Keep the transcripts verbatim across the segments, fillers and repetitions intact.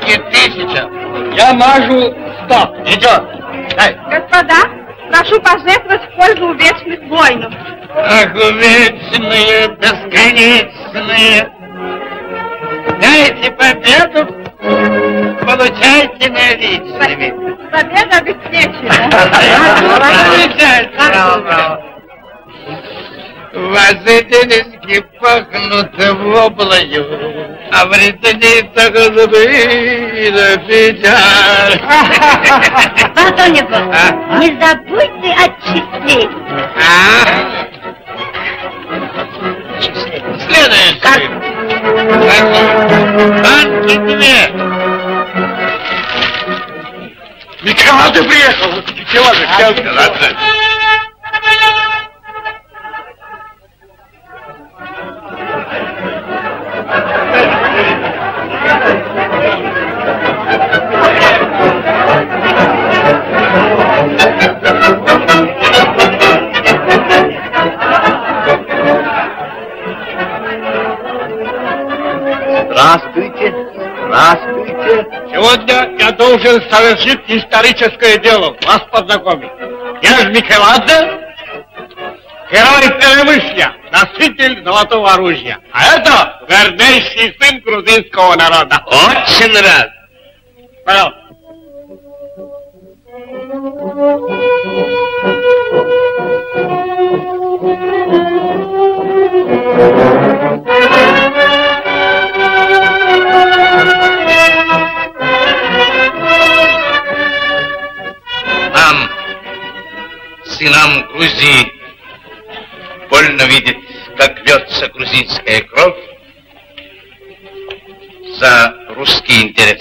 Все-таки тысяча. Я мажу сто. Идет. Дай. Господа, прошу пожертвовать в пользу увечных воинов. Ах, увечные, бесконечные. Дайте победу, получайте наличными. Победа обеспечена. Браво, браво. Ваши денежки пахнут воблою, а в ресницах забыла печаль. Батонников, а? Не забудьте отчислить. А? Следующий. Банки две. Николай приехал. Николай, Николай. Здравствуйте, здравствуйте. Сегодня я должен совершить историческое дело, вас познакомить. Я же Микеладзе, герой Перемышля, носитель золотого оружия. А это вернейший сын грузинского народа. Очень рад. Пожалуйста. Нам, сынам Грузии, больно видеть, как льется грузинская кровь за русский интерес.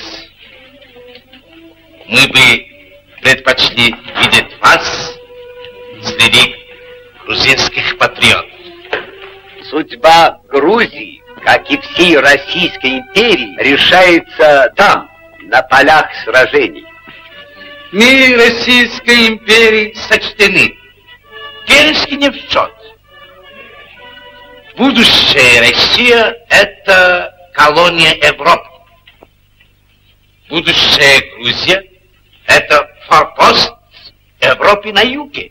Мы бы предпочли видеть вас среди грузинских патриотов. Судьба Грузии, как и всей Российской империи, решается там, на полях сражений. Мы Российской империи сочтены. Пережитки не в счет. Будущая Россия – это колония Европы. Будущая Грузия – это форпост Европы на юге.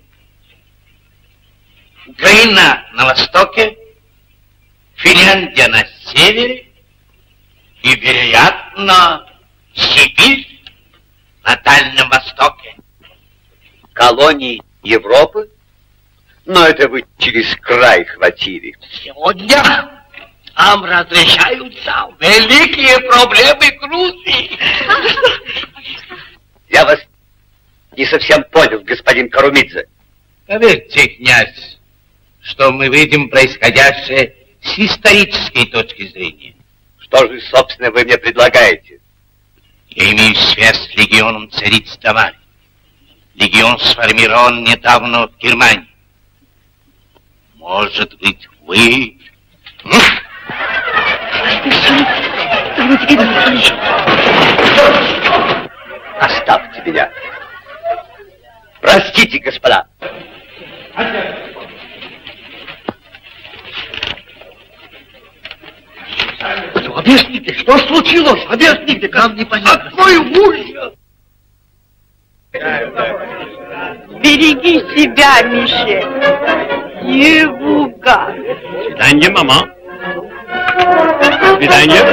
Украина на востоке, Финляндия на севере и, вероятно, Сибирь на Дальнем Востоке. Колонии Европы? Но это вы через край хватили. Сегодня нам разрешаются великие проблемы Грузии. Я вас не совсем понял, господин Карумидзе. Поверьте, князь, что мы видим происходящее с исторической точки зрения. Что же, собственно, вы мне предлагаете? Я имею связь с легионом царицы Тамары. Легион сформирован недавно в Германии. Может быть, вы... Оставьте меня. Простите, господа. Кто? Объясните, что случилось? Объясните, нам непонятно. Какой ужас! Береги себя, Мишель. Евуга. До свидания, мама. До свидания.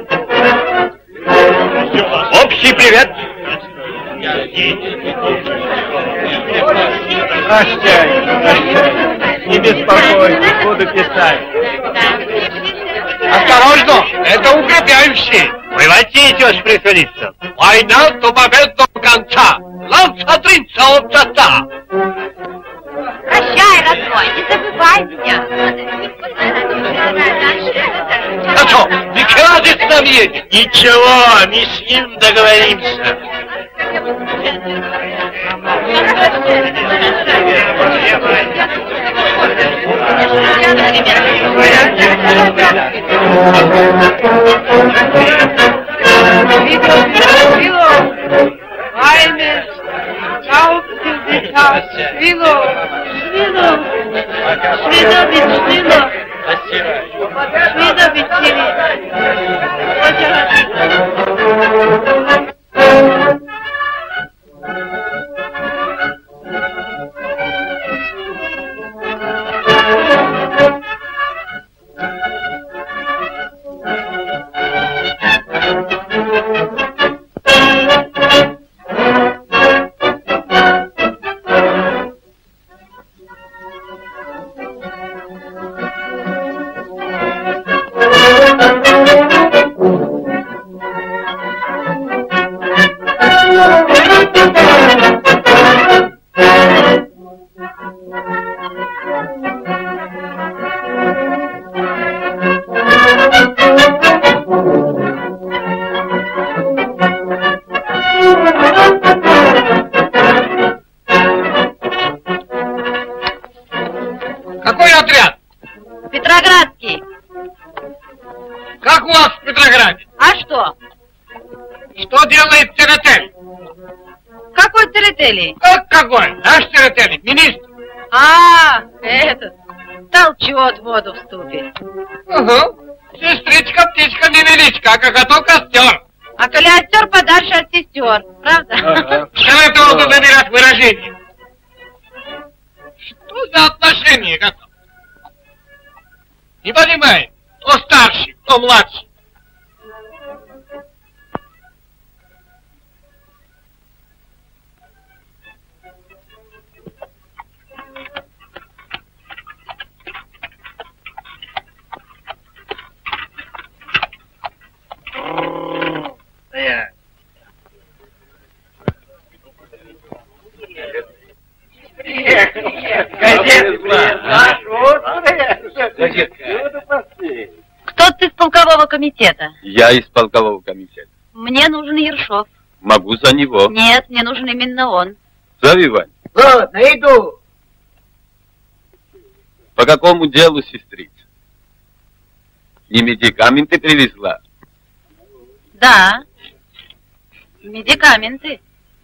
Общий привет. Прощай, прощай. Не беспокойтесь, буду писать. Осторожно, это укрепляющий. Воевать идешь, присудиться. Война до победного конца. Нам сотрется от часа. Прощай, родной, не забывай меня. А что, Микеладзе с нами едет? Ничего, мы с ним договоримся. Спасибо. Какой отряд? Петроградский. Как у вас в Петрограде? А что? Что делает Церетели? Какой Церетели? Как какой? Наш Церетели, министр. А, этот. Толчет воду в ступе. Угу. Сестричка, птичка, невеличка, а какой костер. А коли остер подальше от сестер, правда? Ага. Что это он набирать выражение? Что за отношения, как? Не понимаю, кто старший, кто младший. Кто ты из полкового комитета? Я из полкового комитета. Мне нужен Ершов. Могу за него. Нет, мне нужен именно он. Зови, Вань. Ладно, иду. По какому делу, сестрица? Не медикаменты привезла? Да. Медикаменты.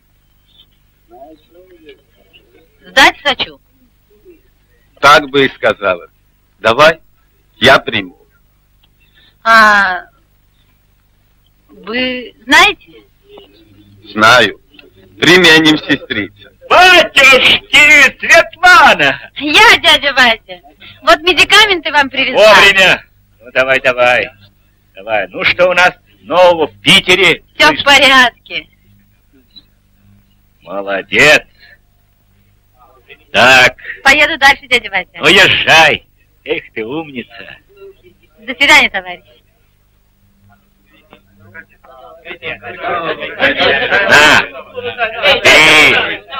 Сдать хочу. Так бы и сказала. Давай, я приму. А вы знаете? Знаю. Применим, сестрица. Батюшки, Светлана! Я, дядя Вася. Вот медикаменты вам привезла. Вовремя. Ну, давай, давай. Давай. Ну, что у нас нового в Питере? Все в порядке. Молодец. Так. Поеду дальше, дядя Вася. Уезжай. Эх ты умница. До свидания, товарищ. На. Эй.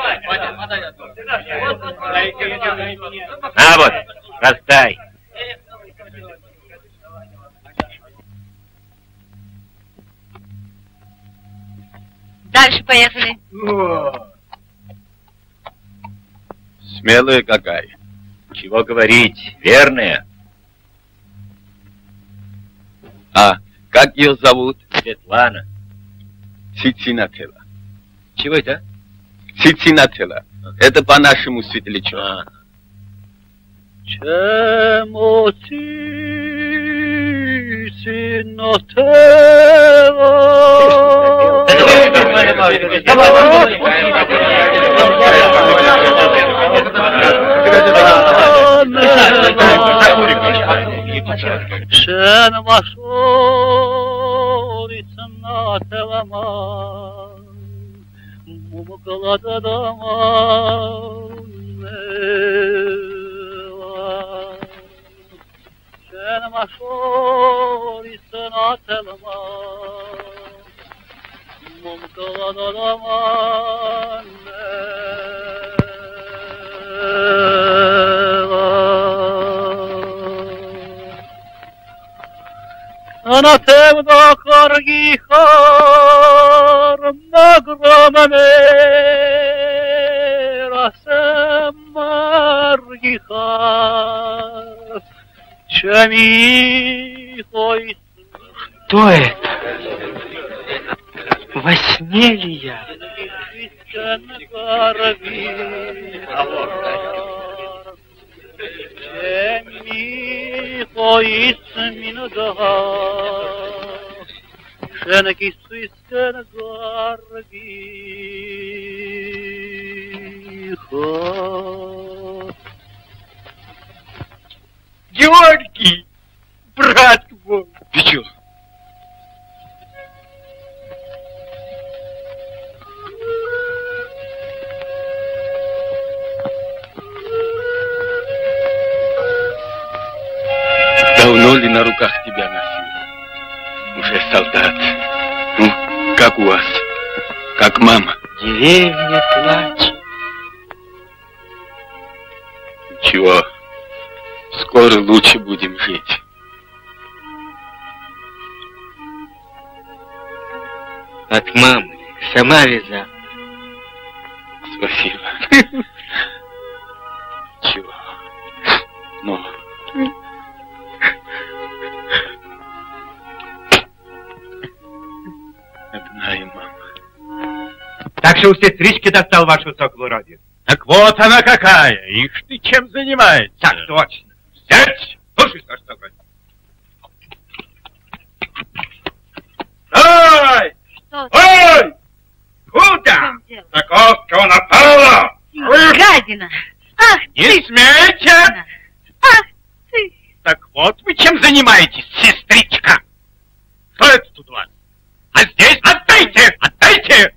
На вот, растай. Дальше поехали. Смелая какая. Чего говорить, верная. А как ее зовут? Светлана. Цицинателла. Чего это? Цицинателла. Это по-нашему светлячок. А. Чему Она темно каргихар нагромане расем маргихар чами хой. Кто это? Во сне ли я? Георгий, брат мой. Ты чё? Давно ли на руках тебя носил? Уже солдат. Ну, как у вас? Как мама? Деревня плачет. Ничего, скоро лучше будем жить. От мамы сама вязала. Спасибо. Чего? Ну. Знаю, мама. Так что у сестрички достал вашу соколородие. Так вот она какая. Ишь ты чем занимается? Так точно. Сядь! Слушай, что такое. Ой! Что? Ой! Куда? Таковка напала! Гадина! Ах Не ты! смейте! Ах ты! Так вот вы чем занимаетесь, сестричка? Что это тут у вас? А здесь отдайте! Отдайте!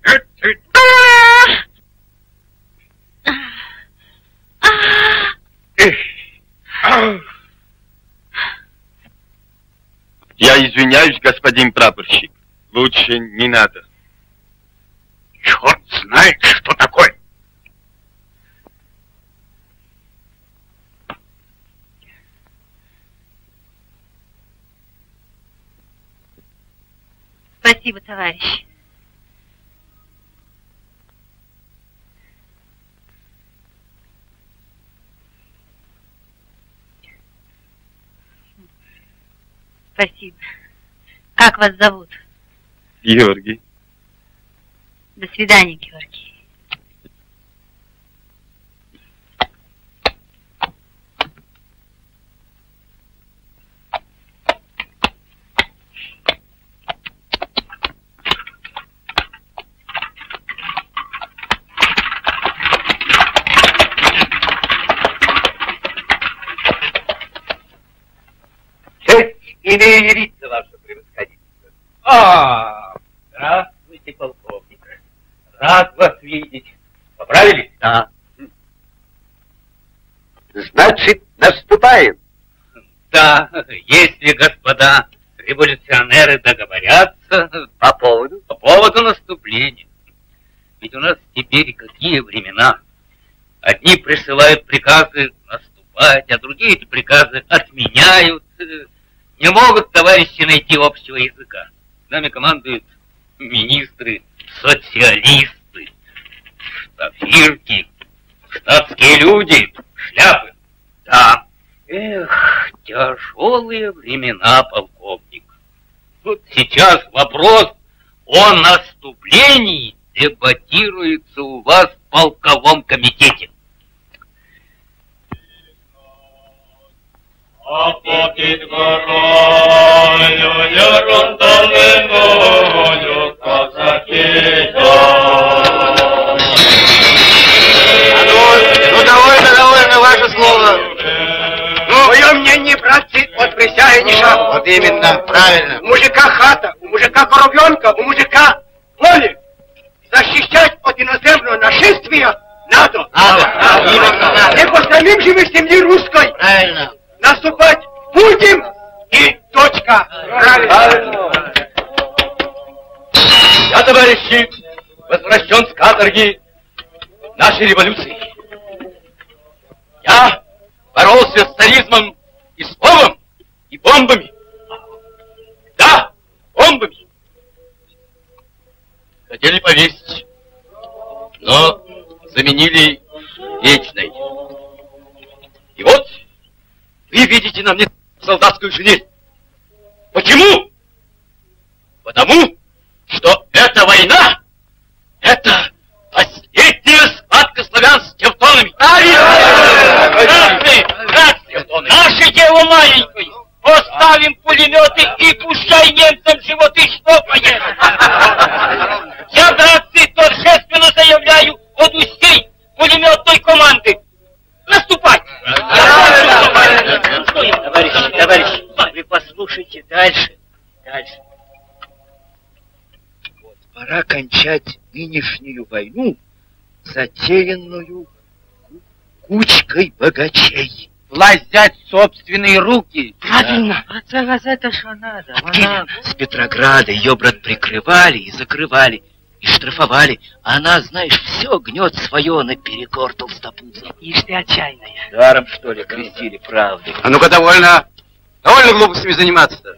Я извиняюсь, господин прапорщик. Лучше не надо. Черт знает, что такое. Спасибо, товарищ. Спасибо. Как вас зовут? Георгий. До свидания, Георгий. Имею явиться, ваше превосходительство. А, здравствуйте, полковник. Рад вас видеть. Поправились? Да. Значит, наступаем. Да, если господа революционеры договорятся По поводу? по поводу наступления. Ведь у нас теперь какие времена. Одни присылают приказы наступать, а другие эти приказы отменяют. Не могут товарищи найти общего языка. Нами командуют министры, социалисты, штафирки, штатские люди, шляпы. Да, эх, тяжелые времена, полковник. Вот сейчас вопрос о наступлении дебатируется у вас в полковом комитете. А под горою яром долиною казаки Ну, довольно, довольно, ваше слово. Ну, мое мнение, братцы, от присяги ни шагу. Вот именно, правильно. У мужика хата, у мужика коровенка, у мужика поле. Защищать от иноземного нашествия надо. Надо, надо, именно надо. Не посрамим же мы семьи русской. Правильно. Наступать будем и точка. Правильно. Я, товарищи, возвращен с каторги нашей революции. Я боролся с царизмом и словом, и бомбами. Да, бомбами. Хотели повесить, но заменили вечной. И вот вы видите на мне солдатскую шинель. Почему? Потому что эта война, это последняя схватка славян с тевтонами. Красные, красные, наше дело маленькое. Поставим пулеметы и пущай немцам животы штопаем. Я, братцы, торжественно заявляю от устей пулеметной команды. Наступать! Товарищи, товарищи, вы послушайте дальше, дальше. Вот, пора кончать нынешнюю войну, затеянную кучкой богачей. власть взять в собственные руки. Правильно. А зараз это что надо? Она... С Петрограда ее, брат, прикрывали и закрывали, и штрафовали. А она, знаешь, все гнет свое наперекор толстопузам. Ишь ты отчаянная. Даром, что ли, крестили правды. А ну-ка, довольно. Довольно глупостями заниматься-то.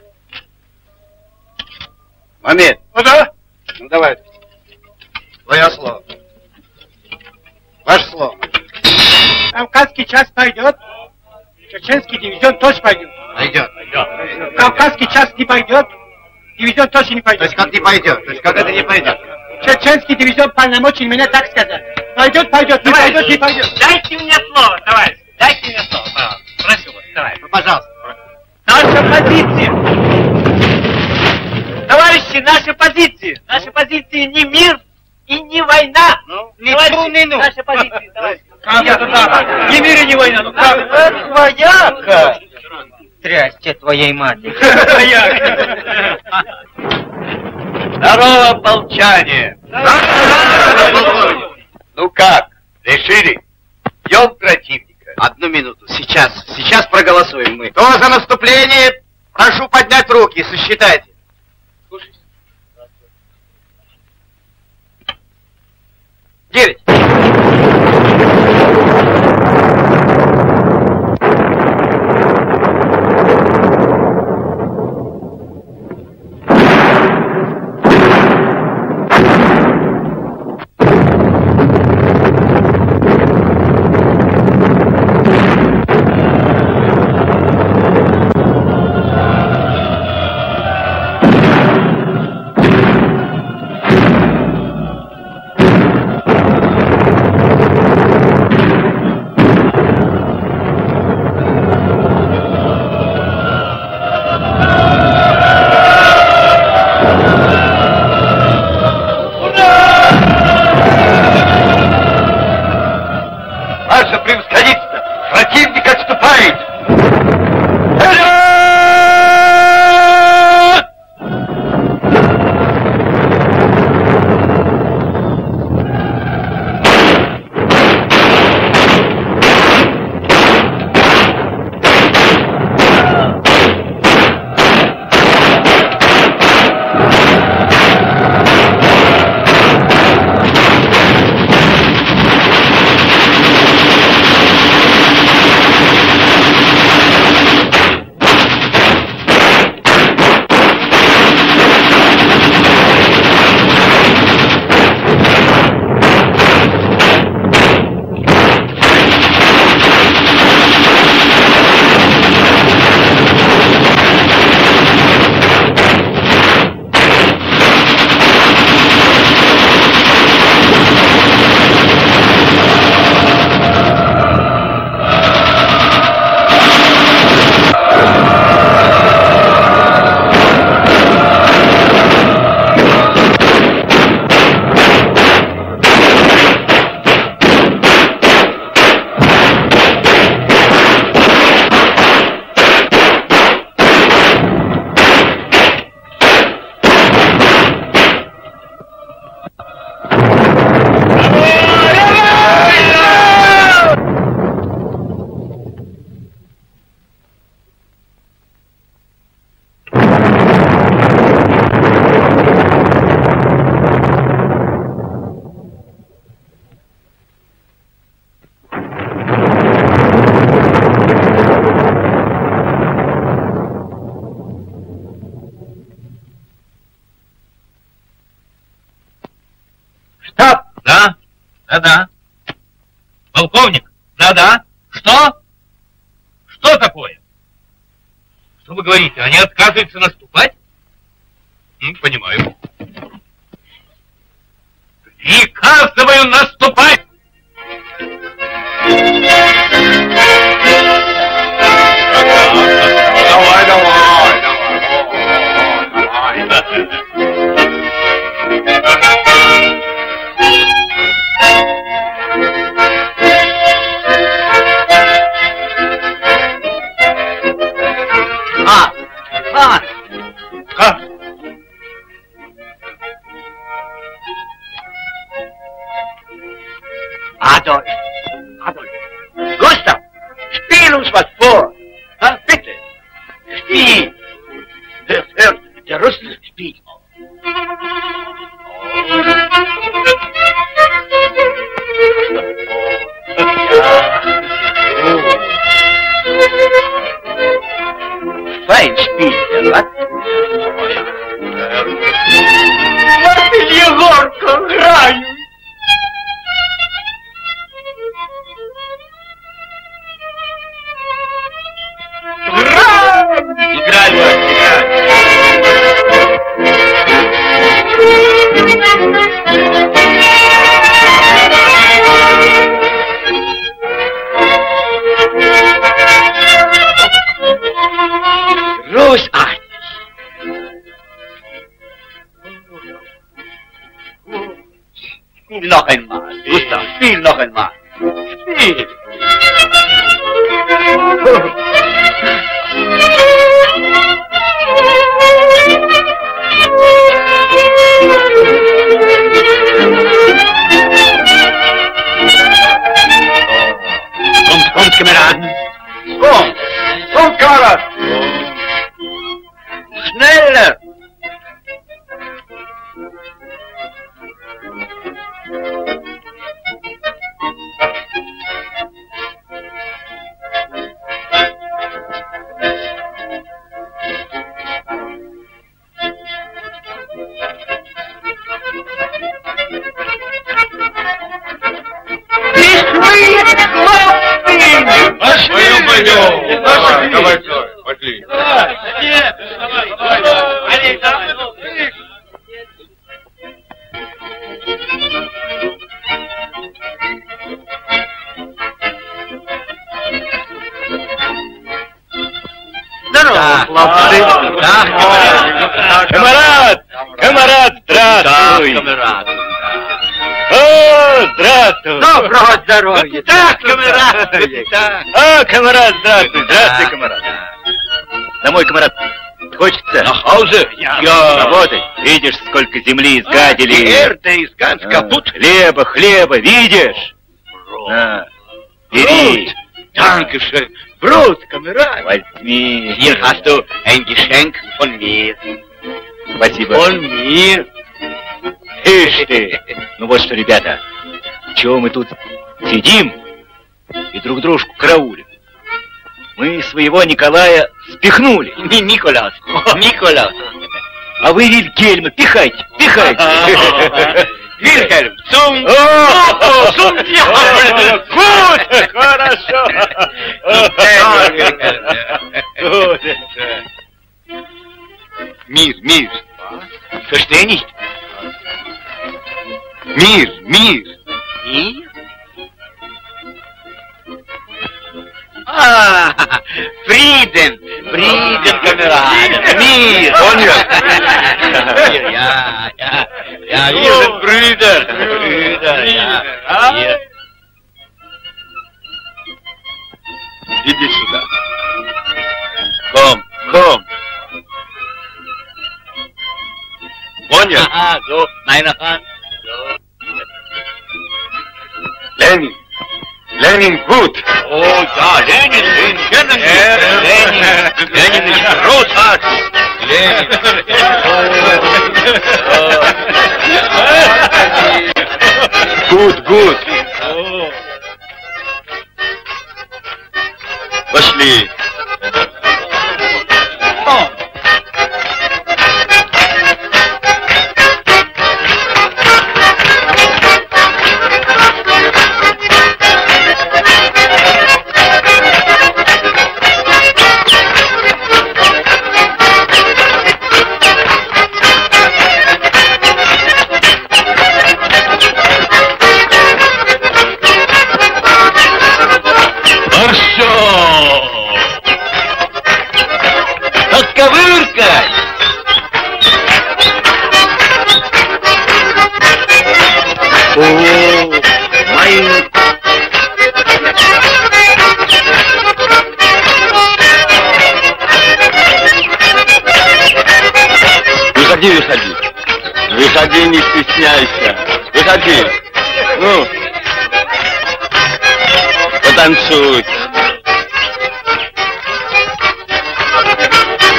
Мамед. Ну да? Ну давай. Твое слово. Ваше слово. Кавказский час пойдет. Чеченский дивизион тоже пойдет. Пойдет. Кавказский час не пойдет. Дивизион тоже не пойдет. То есть как не пойдет? То есть как это не пойдет? Чеченский дивизион полномочий меня так сказать. Пойдет, пойдет, не пойдет, не пойдет. Дайте мне слово, товарищ. Дайте мне слово, пожалуйста. Прошу вас, товарищ. Ну, пожалуйста. Наша позиция. Товарищи, наша позиция. Наша позиция не мир и не война. Ну, не труны, ну. Наша позиция, товарищ. Как это так? Ни мир и не война. Ну как? Это твояка! Трясьте твоей матери. Здорово, ополчане. Ну как, решили? Бьем противника. Одну минуту. Сейчас. Сейчас проголосуем мы. Кто за наступление? Прошу поднять руки. Сосчитайте. Слушайте. Девять. Штаб! Да? Да-да. Полковник? Да-да. Что? Что такое? Что вы говорите? Они отказываются наступать? М, понимаю. Приказываю наступать! Давай, давай, давай, давай. А! А! Как? спи. Десерт, взрослый спи. Fein spielt, was? Вот и Егорка, граю. Играй, Großartig. Spiel noch einmal, Gustav, spiel noch einmal. Spiel. Kommt, kommt, Kameraden. Kommt, kommt, Kameraden. Schneller. Пойдем, пойдем. Давай, давай, пошли. Здорово, хлопцы. Камарад, камарад, здравствуй. Камарад. О, здравствуй. Доброго здоровья. Так, камарад. А, камарад, здравствуй. Здравствуй, камарад. Домой, камарад. Хочется? На хаузе? Я. Работай. Видишь, сколько земли изгадили. Эрда из Ганс капут. Хлеба, хлеба, видишь? На, бери. Dankeschön. Brot, Kamerad. Возьми. Hier hast du ein Geschenk von mir. Спасибо. Von mir. Ишь ты. Ну вот что, ребята, чего мы тут сидим и друг дружку караулим? Мы своего Николая спихнули. Не Николас. Николас. А вы Вильгельма пихайте, пихайте. Вильгельм, zum... О, zum Дьяволу! Gut, хорошо. Мир, мир. Versteh nicht? Мир, мир. Мир? Ah, Frieden, Frieden, Kameraden, Mir, Sonja. Ja, ja, ja, wir sind Brüder, Brüder, ja. Hier. Иди сюда. Komm, komm. Sonja. Aha, so, meine Hand. So. Lenin. Lenin gut. Oh ja, Lenin, den kennen wir. Lenin, Lenin ist großartig. Lenin. Gut, gut. Пошли. Выходи, выходи. Выходи, не стесняйся. Выходи. Ну, потанцуй.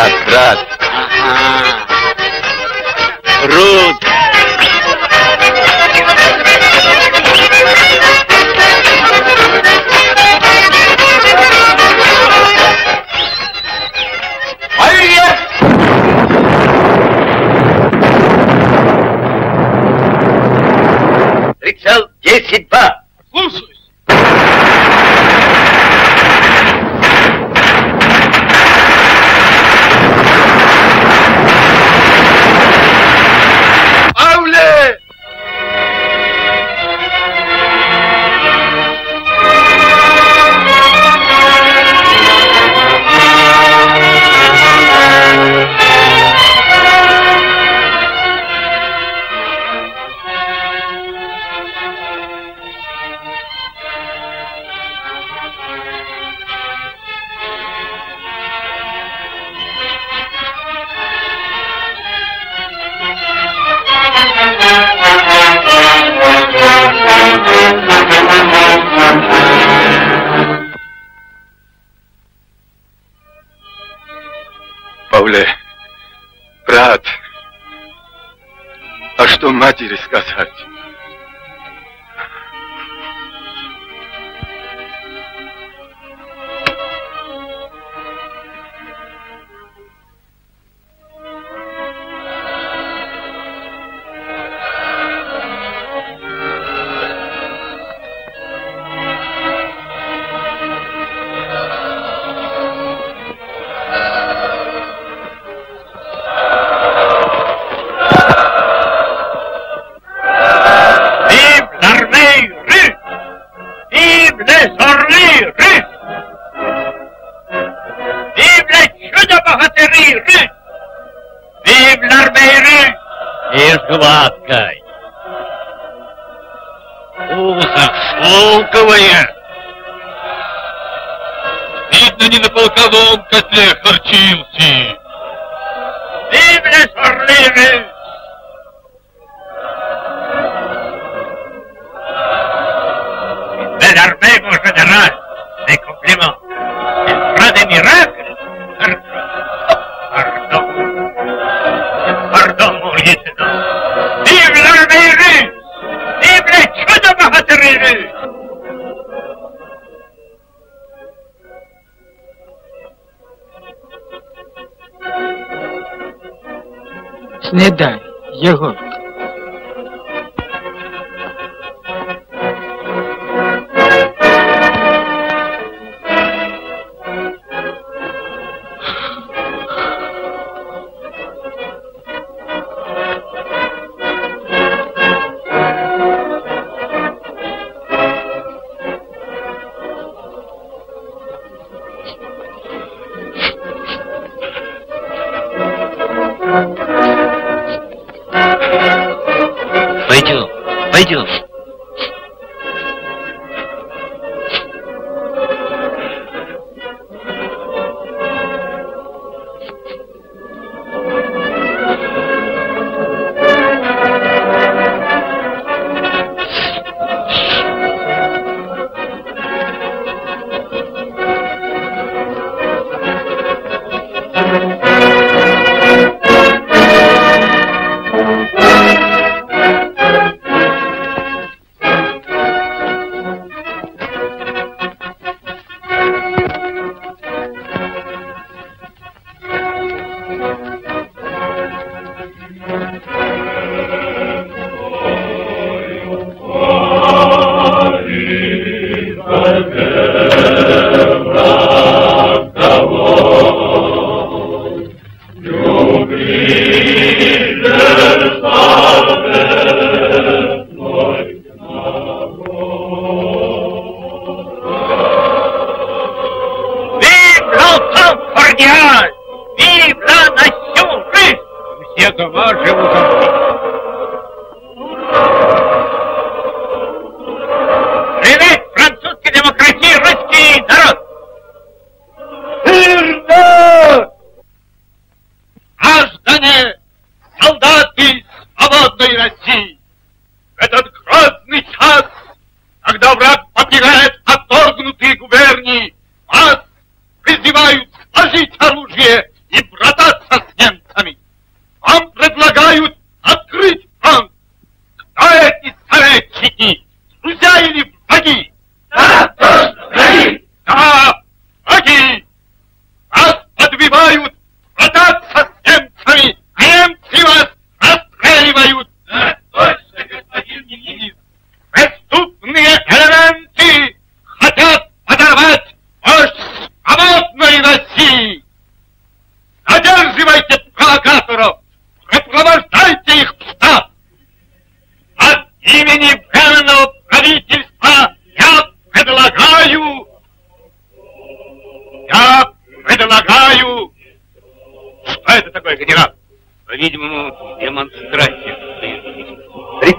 Брат, брат. Ага. Круто. Прицел десять два. Слушаюсь. Пауле! Пауле, брат, а что матери сказать? Гладкой. Узах шелковое. Видно, не на полковом котле харчился. Библия сорливый. Bel armée, mon général, mes compliments. Il fera des miracles. Pardon. Pardon, mon lieutenant. Vive l'armée russe! Vive les чудо-богатыри russes! Снідай, Єгор. Пойдем, пойдем. Когда враг покидает отторгнутые губернии, вас призывают сложить оружие и брата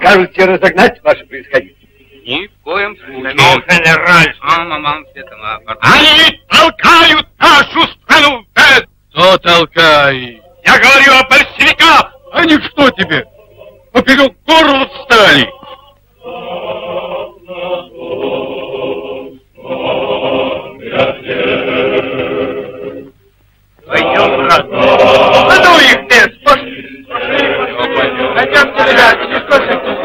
Прикажете разогнать ваше происходительство? Ни в коем случае. Но, генераль! Они толкают нашу страну в бед! Кто толкает? Я говорю о большевиках! Они что тебе? Поперек горла встали? Пойдем, брат. А ну их без! Пошли! Пойдемте, ребята, не слушайте.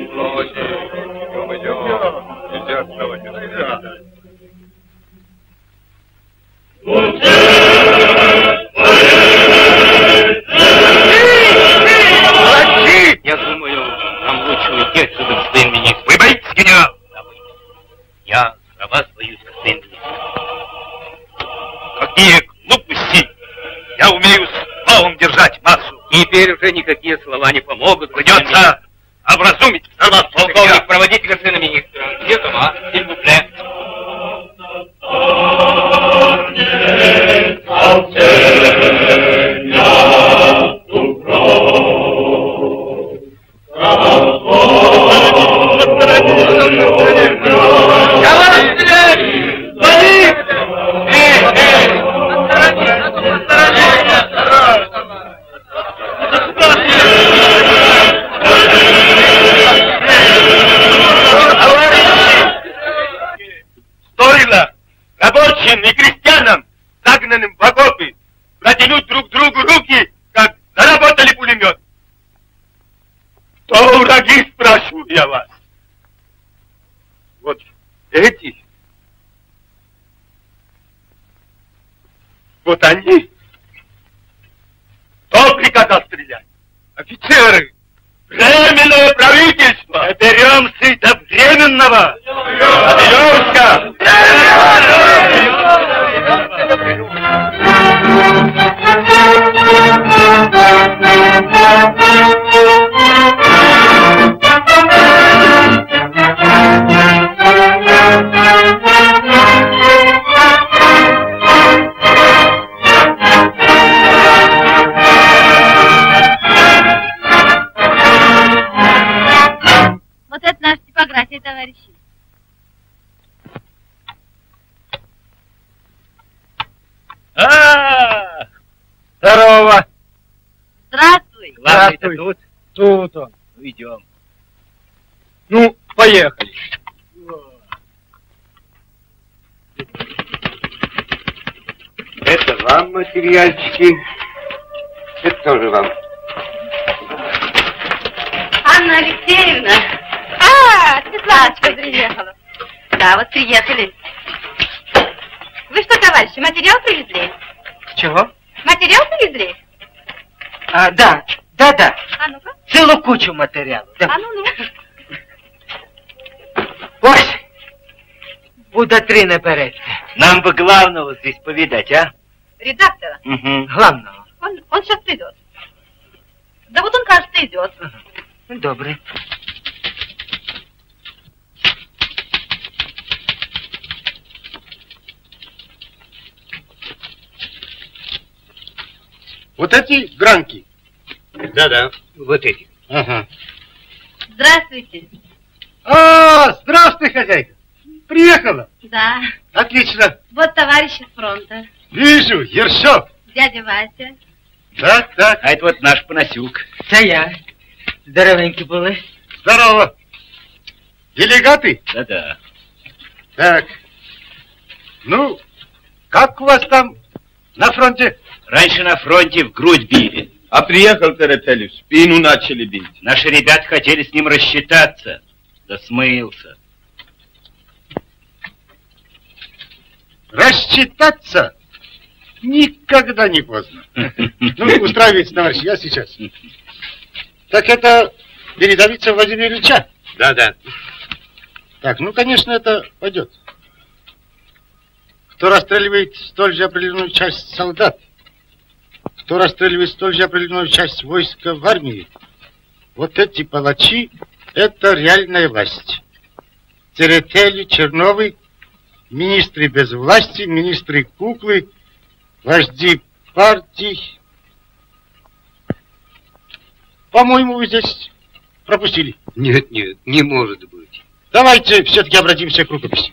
Я думаю, нам лучше уйти отсюда, господин министр. Вы боитесь, генерал? Я за вас боюсь, господин министр. Какие глупости! Я умею словом держать массу. Теперь уже никакие слова не помогут. Придется образумить. Полковник, проводите господина министра. Где дома? Сильвупле. Стоило рабочим и крестьянам, загнанным в окопы, протянуть друг другу руки, как заработали пулемет. Кто враги, спрашиваю я вас? Вот эти. Вот они. Кто приказал стрелять? Офицеры. Временное правительство. Доберемся до временного. Доберемся. Вот это наша типография, товарищи. А, здорово. Здравствуй. Здравствуй. Тут? Тут он. Идем. Ну, поехали. Это вам материальчики. Это тоже вам. Анна Алексеевна. А, Светланочка приехала. Да, вот приехали. Вы что, товарищи, материал привезли? Чего? Материал привезли? А, да, да, да. А ну-ка. Целую кучу материалов. Да. А ну-ну. Ось, куда три наберется. Нам бы главного здесь повидать, а? Редактора? Угу. Главного. Он, он сейчас придет. Да вот он, кажется, идет. Ага. Добрый. Вот эти гранки? Да-да, вот эти. Ага. Здравствуйте. А, здравствуй, хозяйка. Приехала? Да. Отлично. Вот товарищи с фронта. Вижу, Ершов. Дядя Вася. Так, так. А это вот наш Панасюк. Це я. Здоровенькі були. Здорово. Делегаты? Да-да. Так. Ну, как у вас там на фронте? Раньше на фронте в грудь били. А приехал Таратель, в спину начали бить. Наши ребята хотели с ним рассчитаться. Да смылся. Рассчитаться никогда не поздно. Ну, устраивайтесь, товарищ, я сейчас. Так это передовица Владимира Ильича? Да, да. Так, ну, конечно, это пойдет. Кто расстреливает столь же определенную часть солдат, кто расстреливает столь же определенную часть войска в армии, вот эти палачи — это реальная власть. Церетели, Черновы, министры без власти, министры куклы, вожди партий. По-моему, вы здесь пропустили. Нет, нет, не может быть. Давайте все-таки обратимся к рукописи.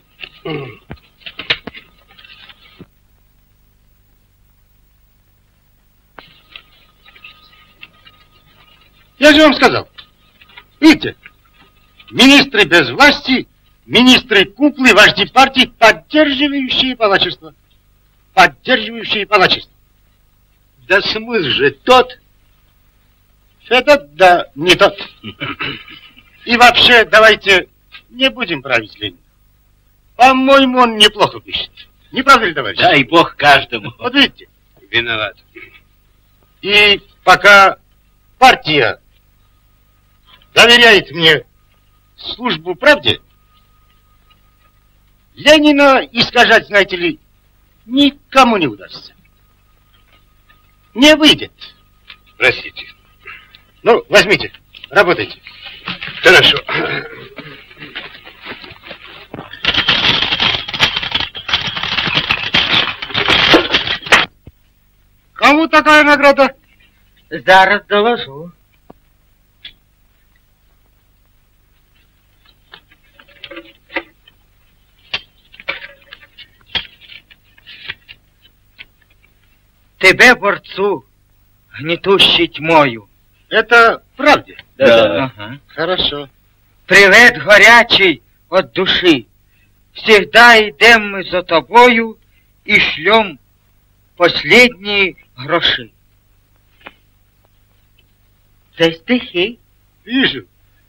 Я же вам сказал. Видите, министры без власти, министры куклы, вожди партий, поддерживающие палачество. Поддерживающие палачество. Да смысл же тот. Этот, да, не тот. И вообще, давайте не будем править Ленина. По-моему, он неплохо пишет. Не правда ли, товарищ? Дай бог каждому. Вот видите. Виноват. И пока партия доверяет мне службу правде, Ленина искажать, знаете ли, никому не удастся. Не выйдет. Простите. Ну, возьмите, работайте. Хорошо. Кому такая награда? Зараз доложу. Тебе, борцу, гнетущей тьмою. Это правда? Да. Ага. Хорошо. Привет горячий от души. Всегда идем мы за тобою и шлем последние гроши. Це стихи. Вижу.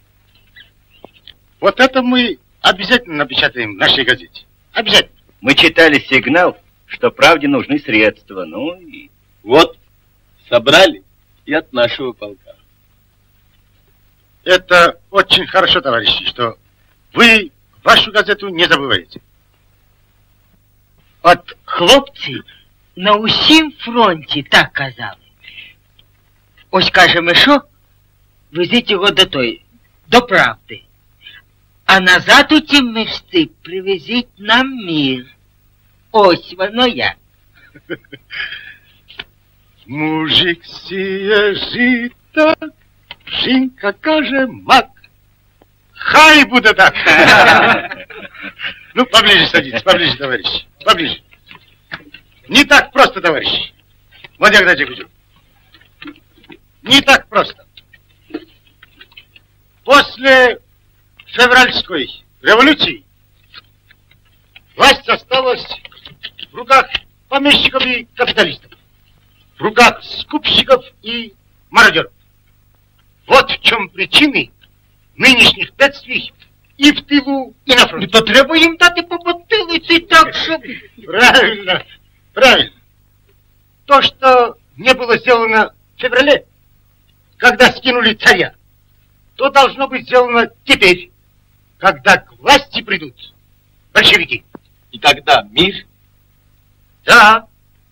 Вот это мы обязательно напечатаем в нашей газете. Обязательно. Мы читали сигнал, что правде нужны средства. Ну и... Вот, собрали и от нашего полка. Это очень хорошо, товарищи, что вы вашу газету не забываете. От хлопці на усім фронті так казали. Ось каже Мишо, везіть його до той, до правди. А назад у ті мишці привезіть нам мір. Ось воно як. Мужик сіє жито, жінка каже мак. Хай буде так. Ну, поближе садитесь, поближе, товарищи, поближе. Не так просто, товарищи. Вот я когда тебе говорю. Не так просто. После февральской революции власть осталась в руках помещиков и капиталистов, в руках скупщиков и мародеров. Вот в чем причины нынешних бедствий и в тылу, и на фронте. То треба їм дати по потилиці так, щоб... Правильно, правильно. То, что не было сделано в феврале, когда скинули царя, то должно быть сделано теперь, когда к власти придут большевики. И тогда мир? Да.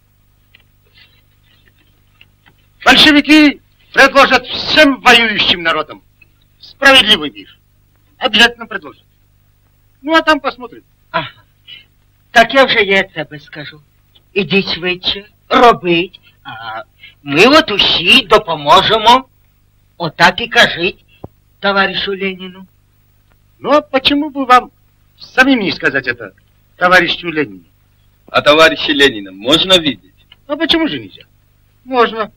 Большевики предложат всем воюющим народам справедливый мир. Обязательно предложат. Ну, а там посмотрим. Ага. Так я вже є тебе скажу. Ідіть швидше, робіть. А ми от усі допоможемо. Отак і кажіть, товаришу Леніну. Ну, а почему бы вам самим не сказать это товарищу Ленину? А товарища Ленина можно видеть? А почему же нельзя? Можно.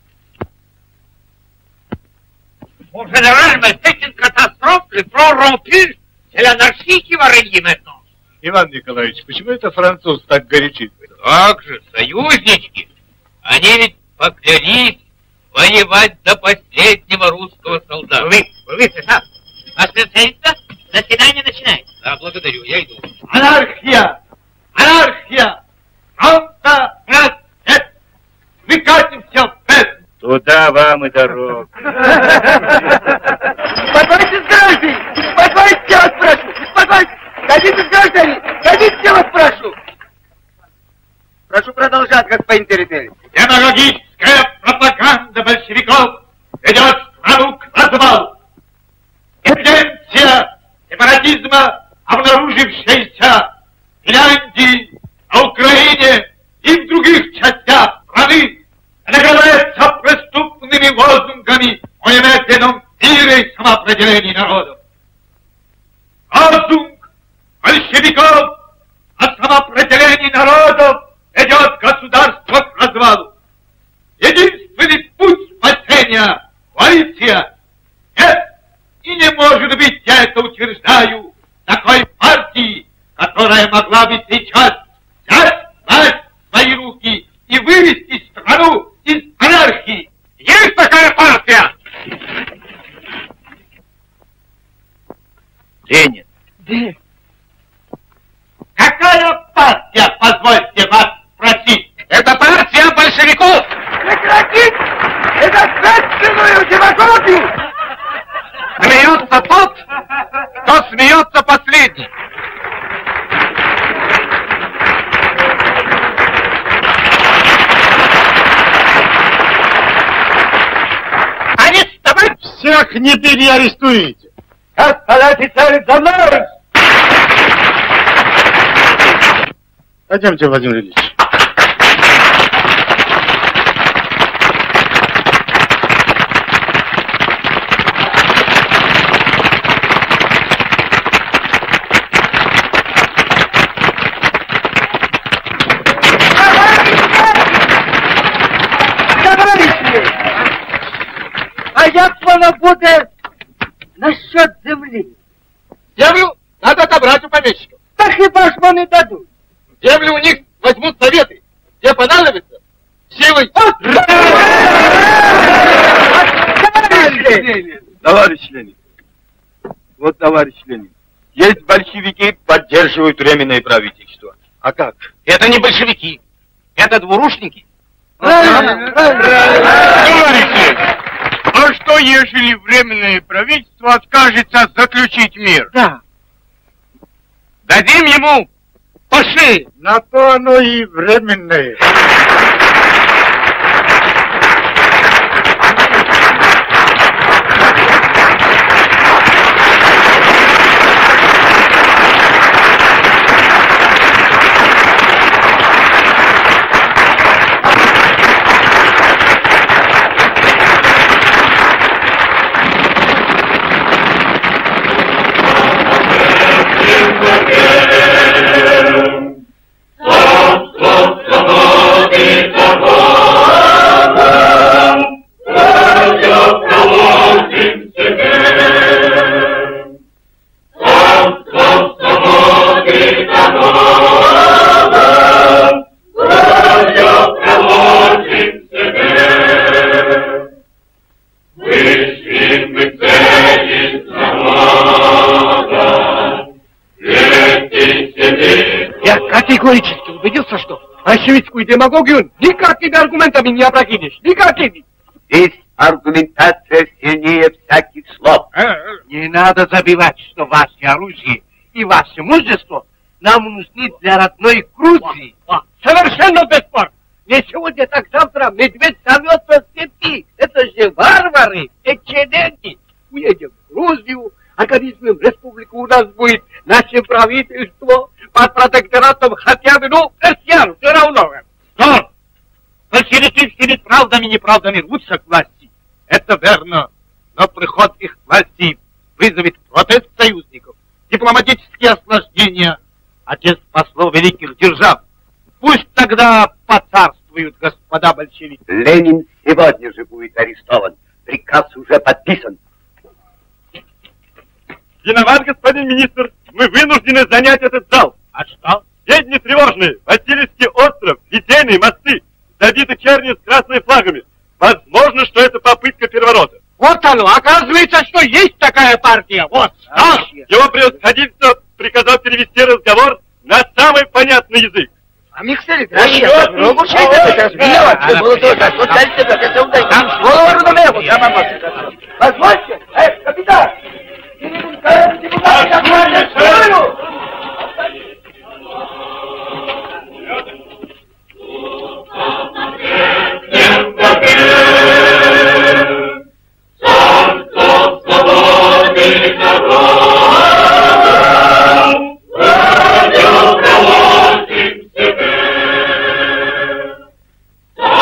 Mon général, mais c'est une catastrophe, le front rompu, c'est l'anarchie qui va régner maintenant. Иван Николаевич, почему это француз так горячится? Как же, союзнички, они ведь поклялись воевать до последнего русского солдата. Вы, вы, сэр, а специалиста, заседание начинается. Да, благодарю, я иду. Анархия! Анархия! Фронта нас нет! Мы катимся в бездну! Туда вам и дорога. Успокойтесь, граждане! Успокойтесь, я вас прошу! Успокойтесь! Садитесь, граждане! Садитесь, я вас прошу! Прошу продолжать, господин Терентьевич. Демагогическая пропаганда большевиков ведет страну к развалу. Тенденция сепаратизма, обнаружившаяся в Финляндии, на Украине и в других частях страны, награждается преступными лозунгами о немедленном мире и самоопределении. которая могла бы сейчас взять власть в свои руки и вывести страну из анархии. Есть такая партия? Ленин. Да. Какая партия, позвольте вас спросить? Это партия большевиков! Прекратить недостаточную демагогию! Смеется тот, кто смеется последний. Арестовать! Всех не переарестуете. Господа офицеры, за мной! Пойдемте, Владимир Ильич. А як воно буде насчет землі? Землю надо отобрать у помещиков. Та хіба ж вони дадуть? Землю у них возьмут советы. Где понадобится, силой. Товарищ Ленин, вот, товарищ Ленин, есть большевики, поддерживают временное правительство. А как? Это не большевики, это двурушники. Правильно, правильно. Товарищи, а что, ежели временное правительство откажется заключить мир? Да. Дадим ему по шее. На то оно и временное. Я категорически убедился, что большевистскую демагогию никакими аргументами не опрокинешь. Никакими. Здесь аргументация сильнее всяких слов. Не надо забивать, что ваше оружие и ваше мужество нам нужны для родной Грузии. Совершенно бесспорно. Не сегодня, так завтра медведь сорвется с цепи. Это же варвары, печенеги. Уедем в Грузию, организуем республику, у нас будет наше правительство под протекторатом хотя бы, ну, крестьян, все равно. Но большевики всеми правдами и неправдами рвутся к власти. Это верно. Но приход их к власти вызовет протест союзников, дипломатические осложнения, отец послов великих держав. Пусть тогда поцарствуют господа большевики. Ленин сегодня же будет арестован. Приказ уже подписан. Виноват, господин министр, мы вынуждены занять этот зал. А что? Сведения тревожные. Васильевский остров, Литейные мосты, забиты черни с красными флагами. Возможно, что это попытка переворота. Вот оно, оказывается, что есть такая партия. Вот, А, его превосходительство приказал перевести разговор на самый понятный язык. А миксели, gracias. No mucha gente se desvía, que modo todo так. Вот дальше, как это он дает. Там голову на небо, сама масса. Позвольте, эй, капитан!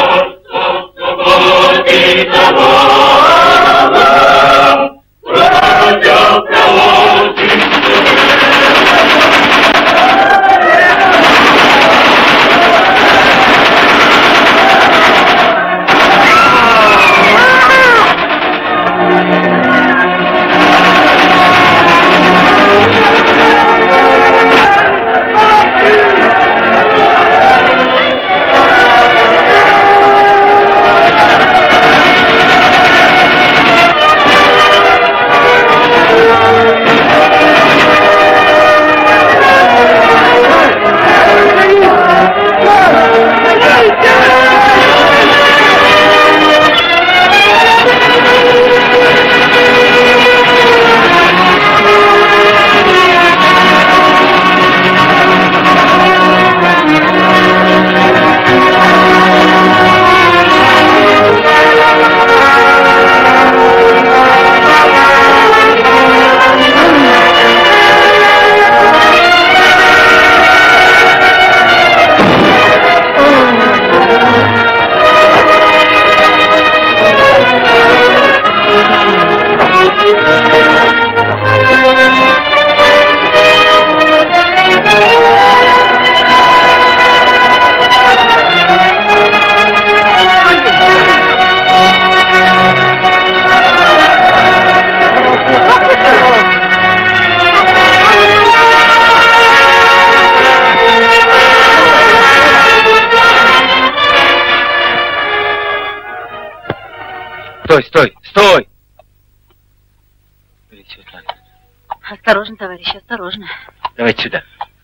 Свободы, свободы, стой, стой, стой! Осторожно, товарищ, осторожно. Давайте сюда.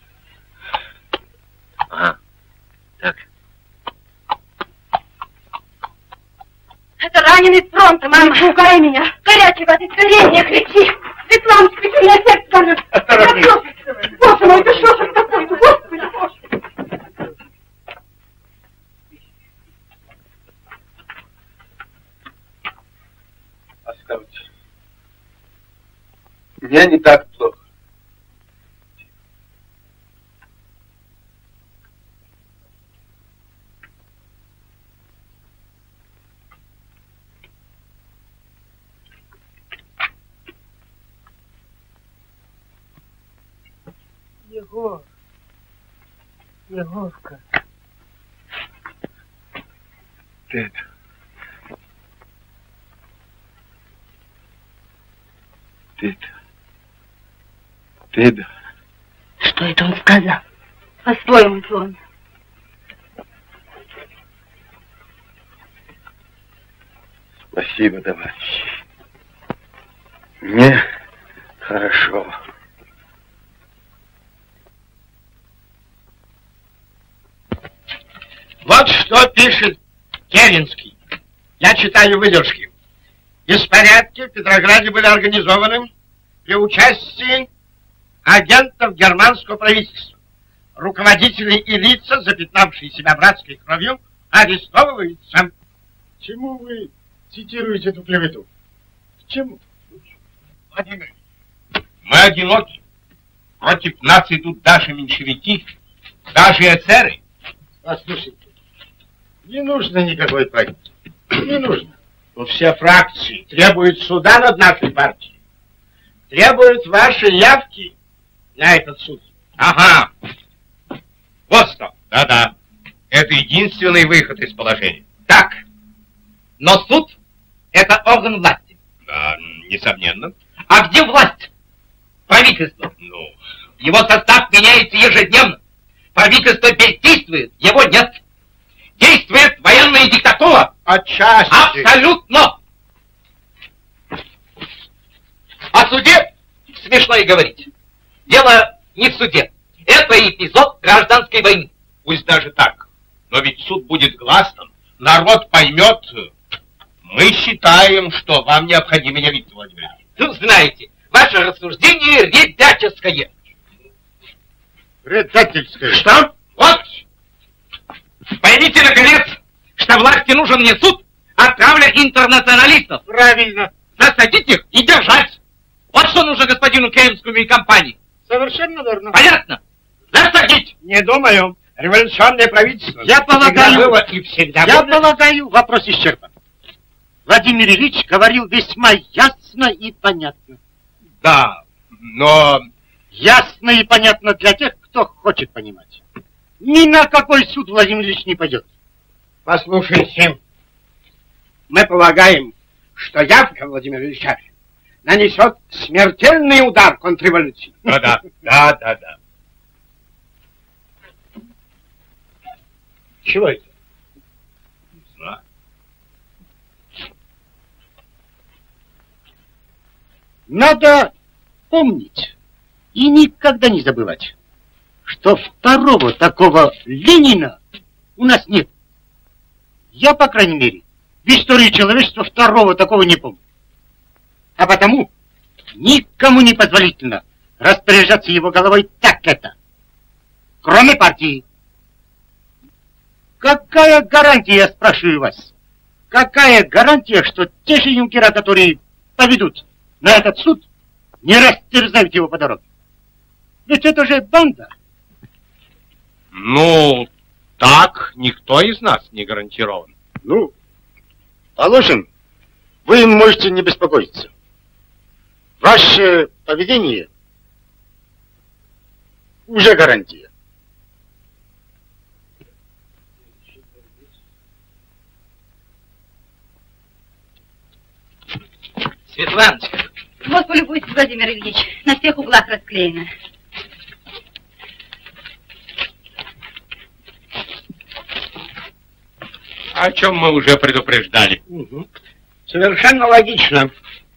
Ага. Так. Это раненый с фронта, мама. Не укоряй меня. Горячий воды, скорее, не кричи. Светланочка, ты меня сердце горит. Осторожнее. Боже мой, ты что же такое? Господи, Боже. Оставьте. Мне не так плохо. Егор, Егорка. Дед. Дед. Деда. Что это он сказал? По-своему, Джон. Спасибо, товарищи. Мне хорошо. Вот что пишет Керенский. Я читаю выдержки. Беспорядки в Петрограде были организованы при участии агентов германского правительства. Руководители и лица, запятнавшие себя братской кровью, арестовываются. Чему вы цитируете эту клевету? К чему? Владимир, мы одиноки. Против нас идут даже меньшевики, даже эсеры. Послушайте, не нужно никакой политики. Не нужно. Но все фракции требуют суда над нашей партией. Требуют вашей явки на этот суд. Ага. Вот что. Да-да. Это единственный выход из положения. Так. Но суд — это орган власти. Да, несомненно. А где власть? Правительство. Ну. Его состав меняется ежедневно. Правительство бездействует, его нет. Действует военная диктатура. Отчасти. Абсолютно. О суде смешно и говорить. Дело не в суде. Это эпизод гражданской войны. Пусть даже так. Но ведь суд будет гласным. Народ поймет. Мы считаем, что вам необходимо явиться, Владимир Ильич. Ну, знаете, ваше рассуждение редакторское. Предательское. Что? Вот. Поймите, наконец, что власти нужен не суд, а травля интернационалистов. Правильно. Засадить их и держать. Вот что нужно господину Керенскому и компании. Совершенно верно. Понятно? Засадить. Не думаю. Революционное правительство. Я полагаю, было и всегда я будет. полагаю, вопрос исчерпан. Владимир Ильич говорил весьма ясно и понятно. Да, но... Ясно и понятно для тех, кто хочет понимать. Ни на какой суд Владимир Ильич не пойдет. Послушайте, мы полагаем, что явка Владимира Ильича нанесет смертельный удар контрреволюции. Да-да, да-да-да. Чего это? Не знаю. Надо помнить и никогда не забывать, что второго такого Ленина у нас нет. Я, по крайней мере, в истории человечества второго такого не помню. А потому никому не позволительно распоряжаться его головой так это, кроме партии. Какая гарантия, я спрашиваю вас, какая гарантия, что те же юнкера, которые поведут на этот суд, не растерзают его по дороге? Ведь это же банда. Ну, так никто из нас не гарантирован. Ну, положим, вы можете не беспокоиться. Ваше поведение уже гарантия. Светланочка. Вот полюбуйтесь, Владимир Ильич, на всех углах расклеено. О чем мы уже предупреждали. Угу. Совершенно логично.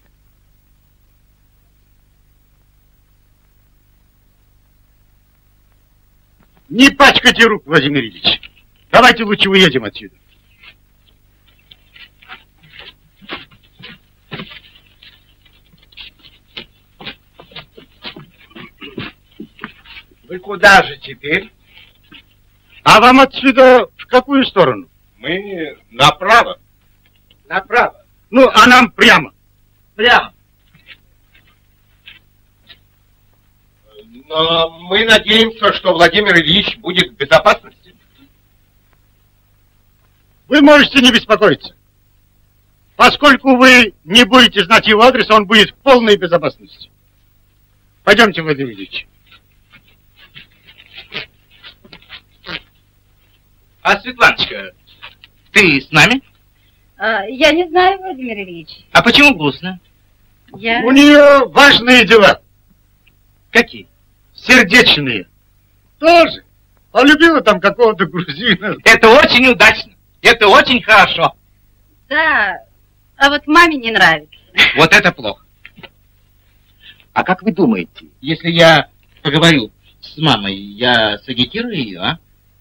Не пачкайте рук, Владимир Ильич. Давайте лучше уедем отсюда. Вы куда же теперь? А вам отсюда в какую сторону? Мы направо. Направо. Ну, а нам прямо. Прямо. Но мы надеемся, что Владимир Ильич будет в безопасности. Вы можете не беспокоиться. Поскольку вы не будете знать его адрес, он будет в полной безопасности. Пойдемте, Владимир Ильич. А, Светланочка, ты с нами? А, я не знаю, Владимир Ильич. А почему грустно? Я... У нее важные дела. Какие? Сердечные. Тоже. Полюбила там какого-то грузина. Это очень удачно. Это очень хорошо. Да, а вот маме не нравится. Вот это плохо. А как вы думаете, если я поговорю с мамой, я сагитирую ее, а?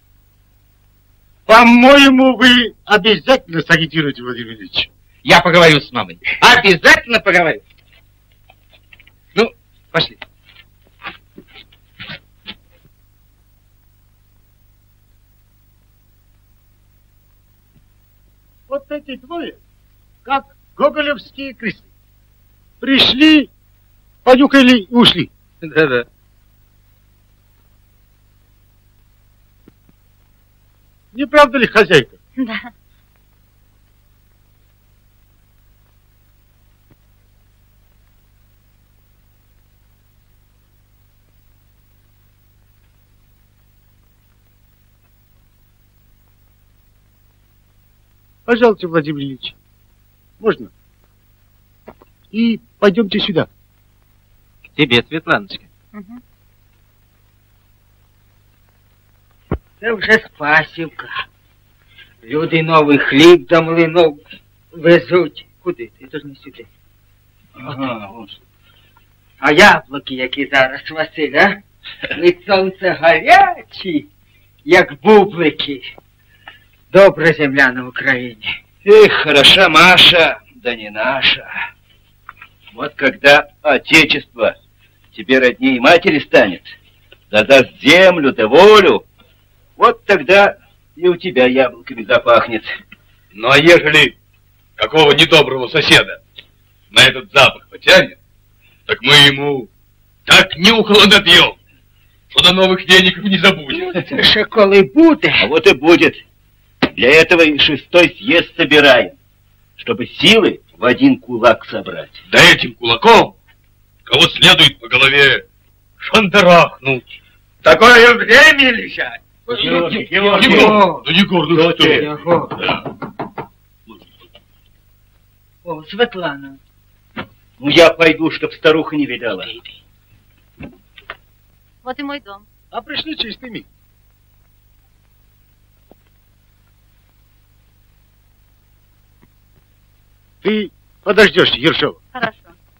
По-моему, вы обязательно сагитируете, Владимир Ильич. Я поговорю с мамой. Обязательно поговорю. Ну, пошли. Вот эти двое, как гоголевские крысы. Пришли, понюхали и ушли. Да-да. Не правда ли, хозяйка? Да. Пожалуйста, Владимир Ильич. Можно? И пойдемте сюда. К тебе, Светланочка. Угу. Це вже Спасівка. Люди новий хліб до млинов везуть. Куди? Це ж не сюди. Ага, ось. А яблуки, які зараз, Василь, а? Від сонця гарячі, як бублики. Добра земля на Україні. Эх, хороша Маша, да не наша. Вот когда Отечество тебе родней матери станет, да даст землю да волю, вот тогда и у тебя яблоками запахнет. Ну а ежели какого недоброго соседа на этот запах потянет, так мы ему так нюхало набьем, что до новых веников не забудем. Ну, це ще коли буде. А вот и будет. Для этого и шестой съезд собираем, чтобы силы в один кулак собрать. Да этим кулаком кого следует по голове шандарахнуть. Такое время лежать. Егор, Егор, ну Егор, ну что? Егор. Да. О, Светлана. Ну я пойду, чтоб старуха не видала. Вот и мой дом. А пришли чистый миг. Ты подождешь Ершова. Хорошо.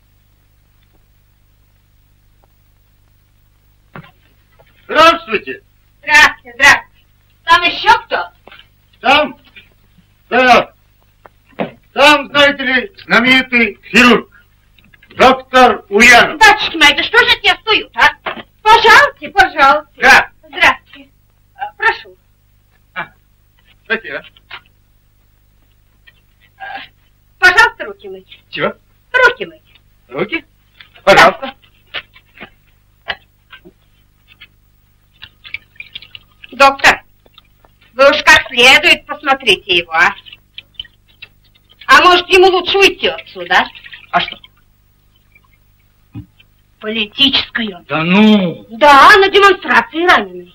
Здравствуйте. Здравствуйте, здравствуйте. Там еще кто? Там, да, там, знаете ли, знаменитый хирург, доктор Уянов. Батюшки мои, да что же те встают, а? Пожалуйте, пожалуйте. Да. Здравствуйте. А, прошу. Спасибо. А, пожалуйста, руки мыть. Чего? Руки мыть. Руки? Пожалуйста. Доктор, вы уж как следует посмотрите его, а? А может, ему лучше уйти отсюда? А что? Политической он. Да ну! Да, на демонстрации раненый.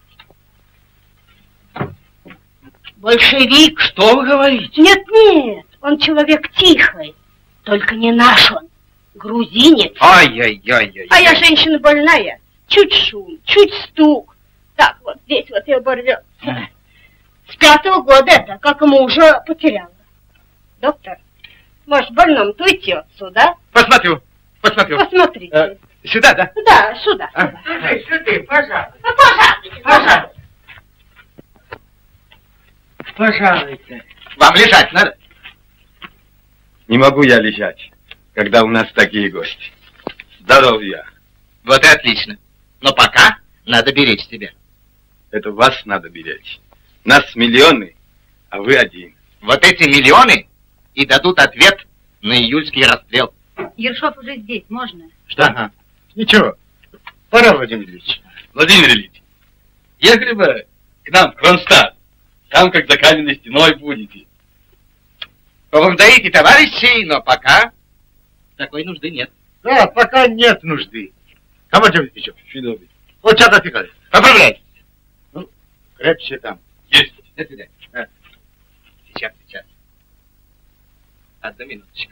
Большевик. Что вы говорите? Нет, нет, он человек тихий. Только не наш он. Грузинец. Ай-яй-яй-яй. А я женщина больная. Чуть шум, чуть стук. Так вот, здесь вот и оборвется. С пятого года это, как ему уже потеряла. Доктор, Может, больному-то уйти отсюда? Посмотрю, посмотрю. Посмотрите. Э, сюда, да? Да, сюда. А? сюда. Сюда, сюда, пожалуйста. Ну, пожалуйста, Пожалуйста. Пожалуйста. Вам лежать надо? Не могу я лежать, когда у нас такие гости. Здоровья. Вот и отлично. Но пока надо беречь себя. Это вас надо беречь. Нас миллионы, а вы один. Вот эти миллионы и дадут ответ на июльский расстрел. Ершов уже здесь, можно? Что? Ага. Ничего. Пора, Владимир Ильич. Владимир Ильич, ехали бы к нам в Кронштадт. Там, как за каменной стеной будете. Поблагодарите товарищей, но пока такой нужды нет. Да, пока нет нужды. Командир Ильич, Федорович. вот сейчас отвлекали. Поправляйтесь. Ну, крепче там. Есть. До свидания. А. Сейчас, сейчас. Одну минуточку.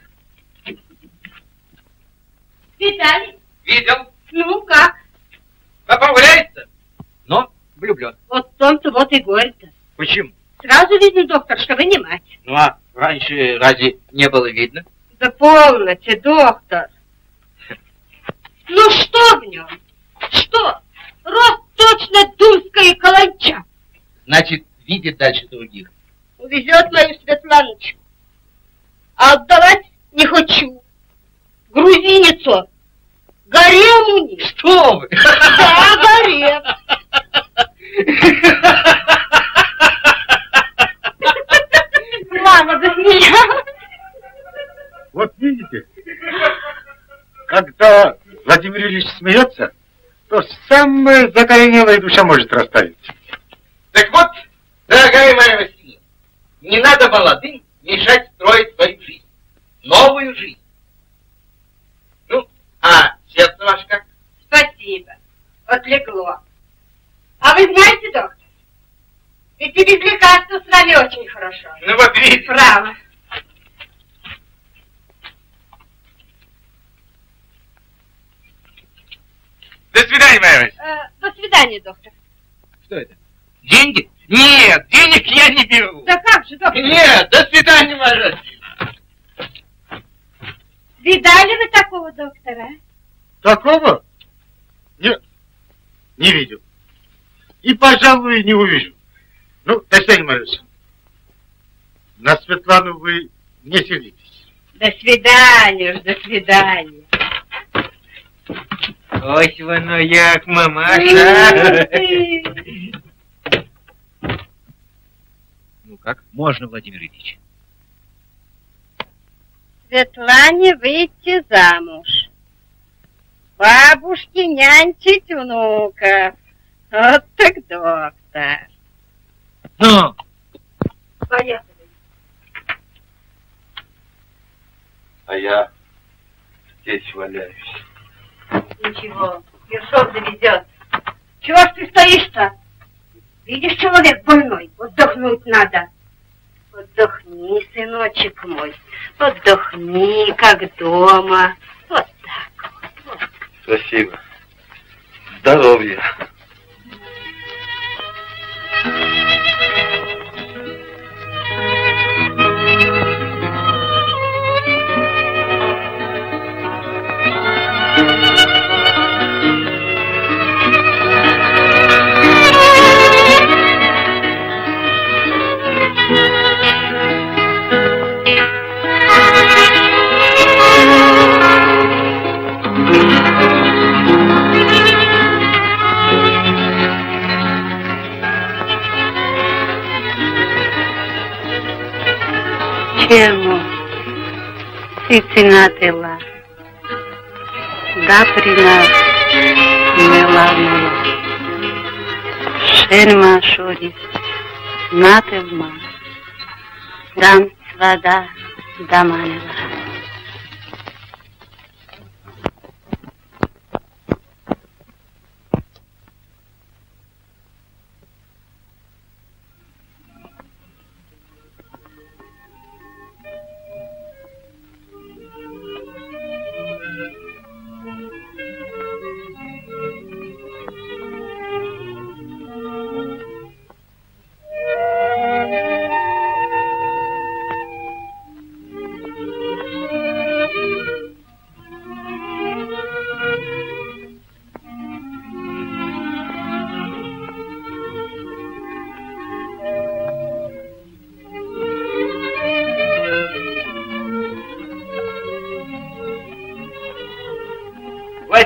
Виталий, Видел? ну как? Поправляется, но влюблен. Вот в том-то вот и горе-то. Почему? Сразу видно, доктор, что вы не мать. Ну а раньше разве не было видно? Да полноте, доктор. Ну что в нем? Что? Рост точно думская каланча. Значит, видит дальше других. Увезет мою Светланочку. А отдавать не хочу. Грузиницу. Гарем у них. Что вы? Да, гарем. Мама засмеялась. Вот видите, когда Владимир Ильич смеется, то самая закоренелая душа может растаять. Так вот, дорогая моя Василия, не надо молодым мешать строить свою жизнь. Новую жизнь. Ну, а сердце ваше как? Спасибо. Отлегло. А вы знаете, доктор, ведь и без лекарства с вами очень хорошо. Ну вот видите. Право. До свидания, моя Василия. Э, до свидания, доктор. Что это? Деньги? Нет, денег я не беру. Да как же, доктор? Нет, до свидания, моя Василия. Видали вы такого доктора? Такого? Нет, не видел. И, пожалуй, не увижу. Ну, до свидания, Марья Васильевна. На Светлану вы не сердитесь. До свидания, уж до свидания. Ось воно як, мамаша. Ну как? Можно, Владимир Ильич. Светлане выйти замуж. Бабушке нянчить внуков. Вот так доктор. Ну, Поехали. А я здесь валяюсь. Ничего, Ершов завезет. Чего ж ты стоишь-то? Видишь, человек больной, отдохнуть надо. Отдохни, сыночек мой, отдохни, как дома. Вот так вот. Спасибо. Здоровья. Чему сицинатила, да при нас меланула, шельма шурис, натылма, дам вода даманила.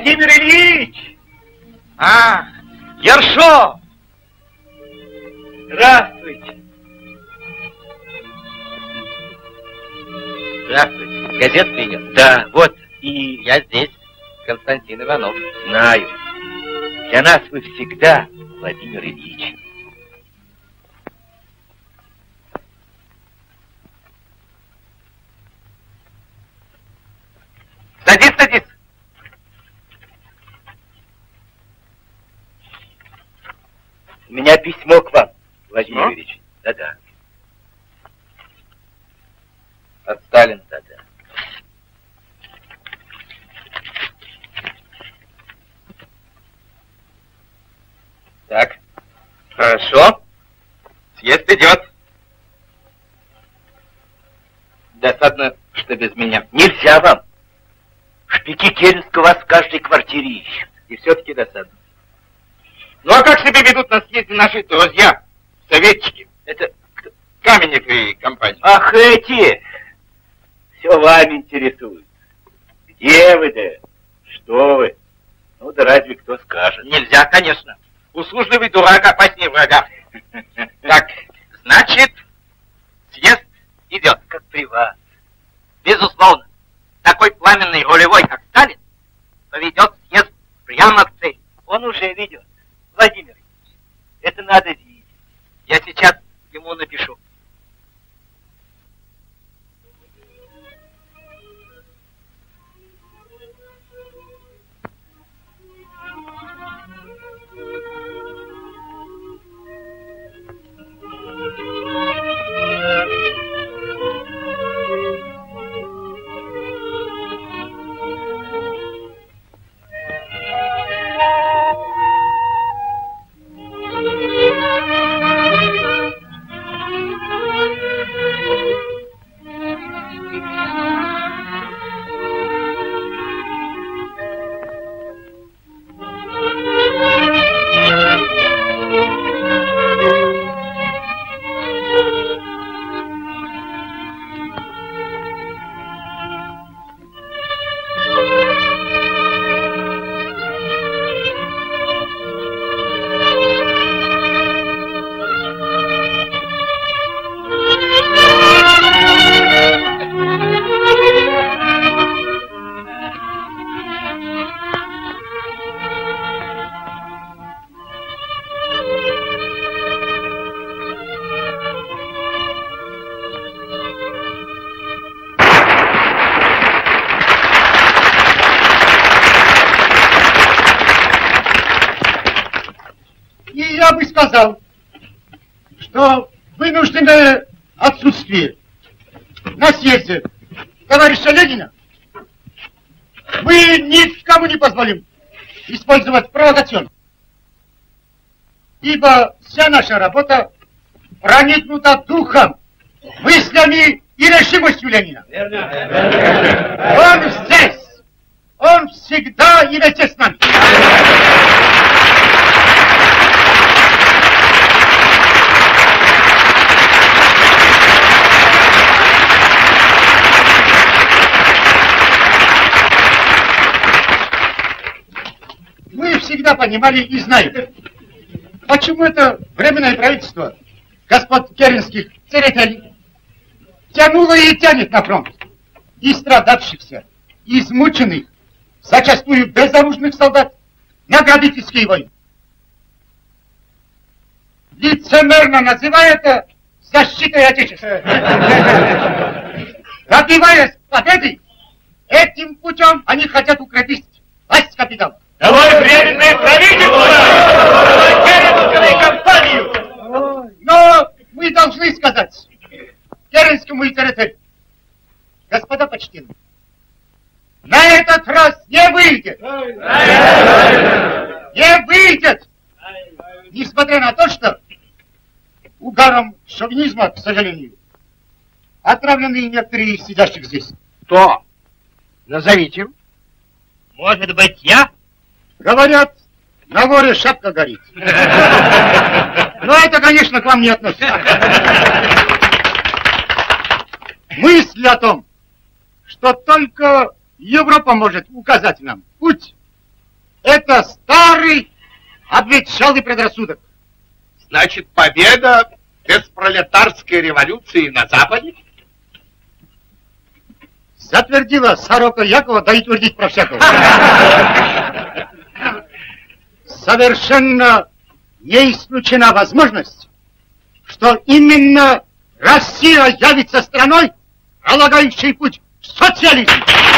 Владимир Ильич! А, Ершов! Здравствуйте. Здравствуйте. Газет принес? Да, вот. И я здесь, Константин Иванов. Знаю. Для нас вы всегда Владимир Ильич. Садись, садись. У меня письмо к вам, Владимир Ну? Ильич. Да-да. От Сталина, да-да. Так. Хорошо. Съезд идет. Досадно, что без меня. Нельзя вам. Шпики Керенского вас в каждой квартире ищут. И все-таки досадно. Ну а как себя ведут на съезде наши друзья, советчики? Это Каменев и компания. Ах, эти! Все вами интересует. Где вы да? Что вы? Ну да разве кто скажет? Нельзя, конечно. Услужливый дурак опаснее врага. Так, значит, съезд идет. Как при вас. Безусловно. Такой пламенный рулевой, как Сталин, поведет съезд прямо к цели. Он уже ведет. Владимир Ильич, это надо видеть. Я сейчас ему напишу. Я бы сказал, что вынужденное отсутствие на съезде товарища Ленина мы никому не позволим использовать провокационно. Ибо вся наша работа проникнута духом, мыслями и решимостью Ленина. Он здесь, он всегда и везде с нами. Мы всегда понимали и знаем, почему это временное правительство господ Керенских Церетели тянуло и тянет на фронт и страдавшихся, и измученных, зачастую безоружных солдат на грабительские войны. Лицемерно называя это защитой Отечества. Добиваясь победы, этим путем они хотят укрепить власть капитала. Давай временное правительство! Керенскую компанию! Но мы должны сказать Керенскому и Церетели: господа почтенные, на этот раз не выйдет! Не выйдет! Несмотря на то, что угаром шовинизма, к сожалению, отравлены некоторые из сидящих здесь. Кто? Назовите. Может быть, я? Говорят, на воре шапка горит. Но это, конечно, к вам не относится. Мысль о том, что только Европа может указать нам путь Это старый, обветшалый предрассудок. Значит, победа без пролетарской революции на Западе? Затвердила сорока Якова, да и твердить про всякого. Совершенно не исключена возможность, что именно Россия явится страной, пролагающей путь в социализм.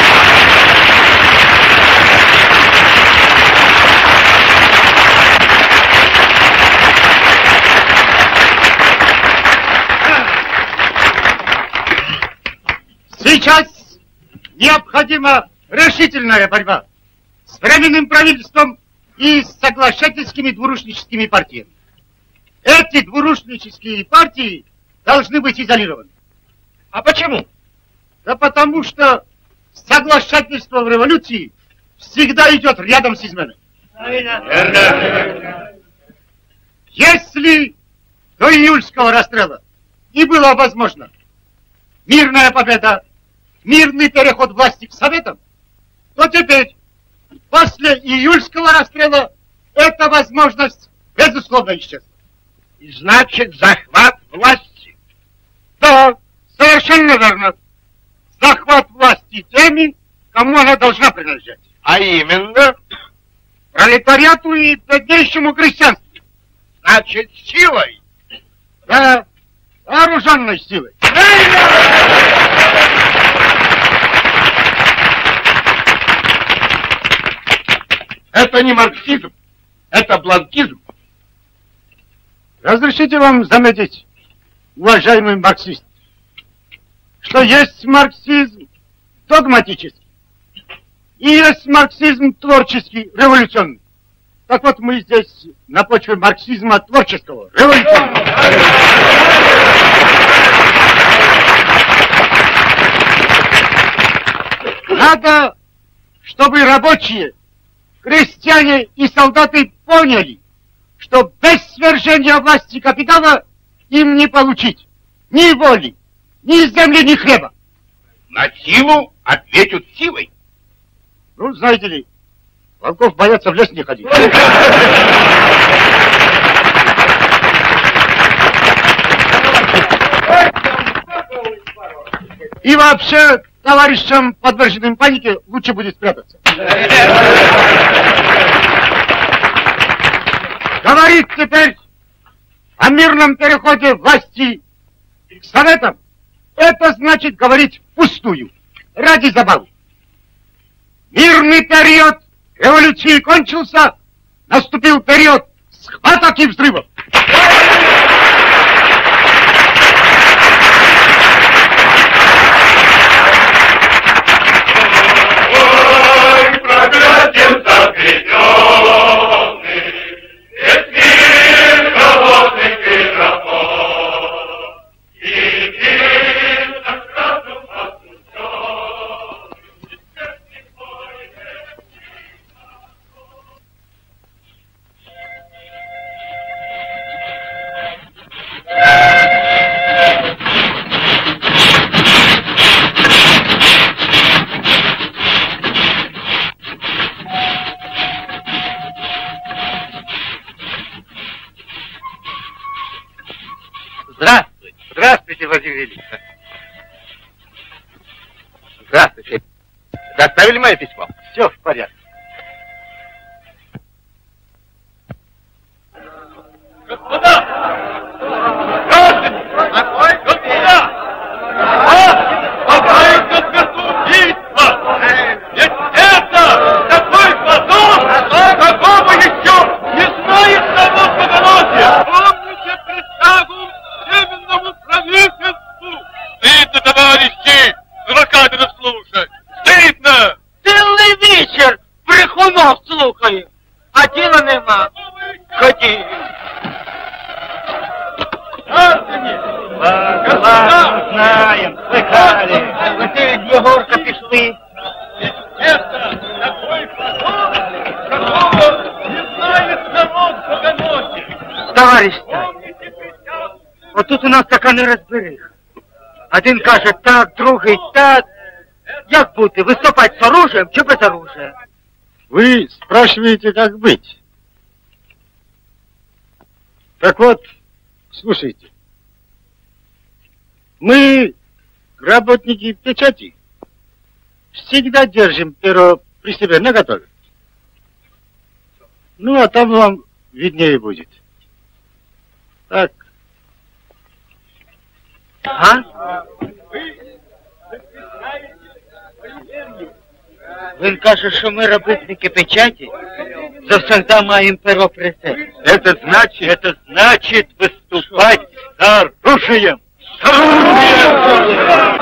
Сейчас необходима решительная борьба с временным правительством и с соглашательскими двурушническими партиями. Эти двурушнические партии должны быть изолированы. А почему? Да потому что соглашательство в революции всегда идет рядом с изменой. Верно. Если до июльского расстрела не было возможно мирная победа, мирный переход власти к Советам, то теперь, после июльского расстрела, эта возможность безусловно исчезла. И значит, захват власти. Да, совершенно верно. Захват власти теми, кому она должна принадлежать. А именно? Пролетариату и беднейшему крестьянству. Значит, силой. Да, вооруженной силой. Это не марксизм, это бланкизм. Разрешите вам заметить, уважаемый марксист, что есть марксизм догматический и есть марксизм творческий, революционный. Так вот, мы здесь на почве марксизма творческого, революционного. Надо, чтобы рабочие, крестьяне и солдаты поняли, что без свержения власти капитала им не получить ни воли, ни земли, ни хлеба. На силу ответят силой. Ну, знаете ли, волков боятся в лес не ходить. И вообще, товарищам, подверженным панике, лучше будет спрятаться. Говорить теперь о мирном переходе власти к Советам, это значит говорить впустую, ради забавы. Мирный период революции кончился, наступил период схваток и взрывов. Ой, проклятием загребенный, весь мир голодных и рабов, и мир так разум осужден. Здравствуйте. Здравствуйте, Владимир Ильич. Здравствуйте. Доставили мое письмо? Все в порядке. Господа! Граждане! Господа! Попытка смертоубийства! Ведь это такой позор, какого еще не знает само Богородие! Помните присягу временному правительству! Стыдно, товарищи! Адвокатов слушать! Стыдно! Цілий вечір брехунов слухаю, а діла нема. Ході. Ладно, знаем, слыхали. Оце Єгорка пішли. Это такой позор, какого не знает народ Богоносия! Товариш Сталін, отут у нас така нерозбериха. Один каже так, другий так. Як бути, виступати з оружием чи без оружия? Вы спрашиваете, как быть? Так вот, слушайте. Мы, работники печати, всегда держим перо при себе наготове. Ну, а там вам виднее будет. Так. А? Він каже, що ми робітники печаті, завсегда маємо перо при себе. Это значит, это значит выступать с оружием. С оружием!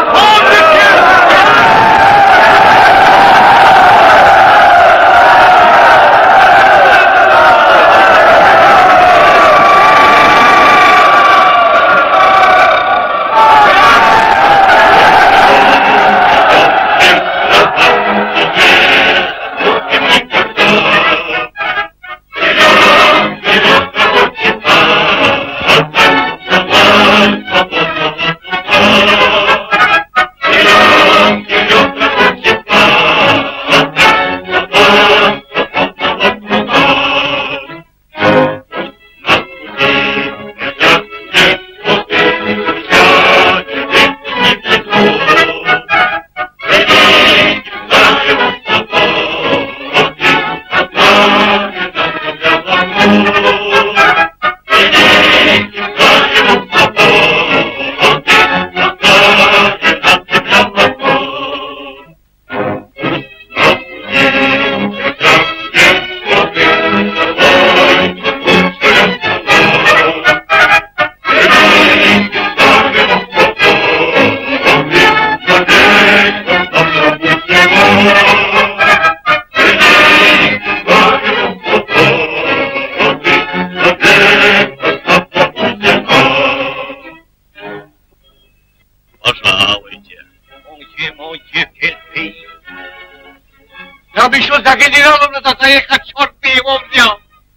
Я бы еще за генералом надо заехать, черт бы его взял.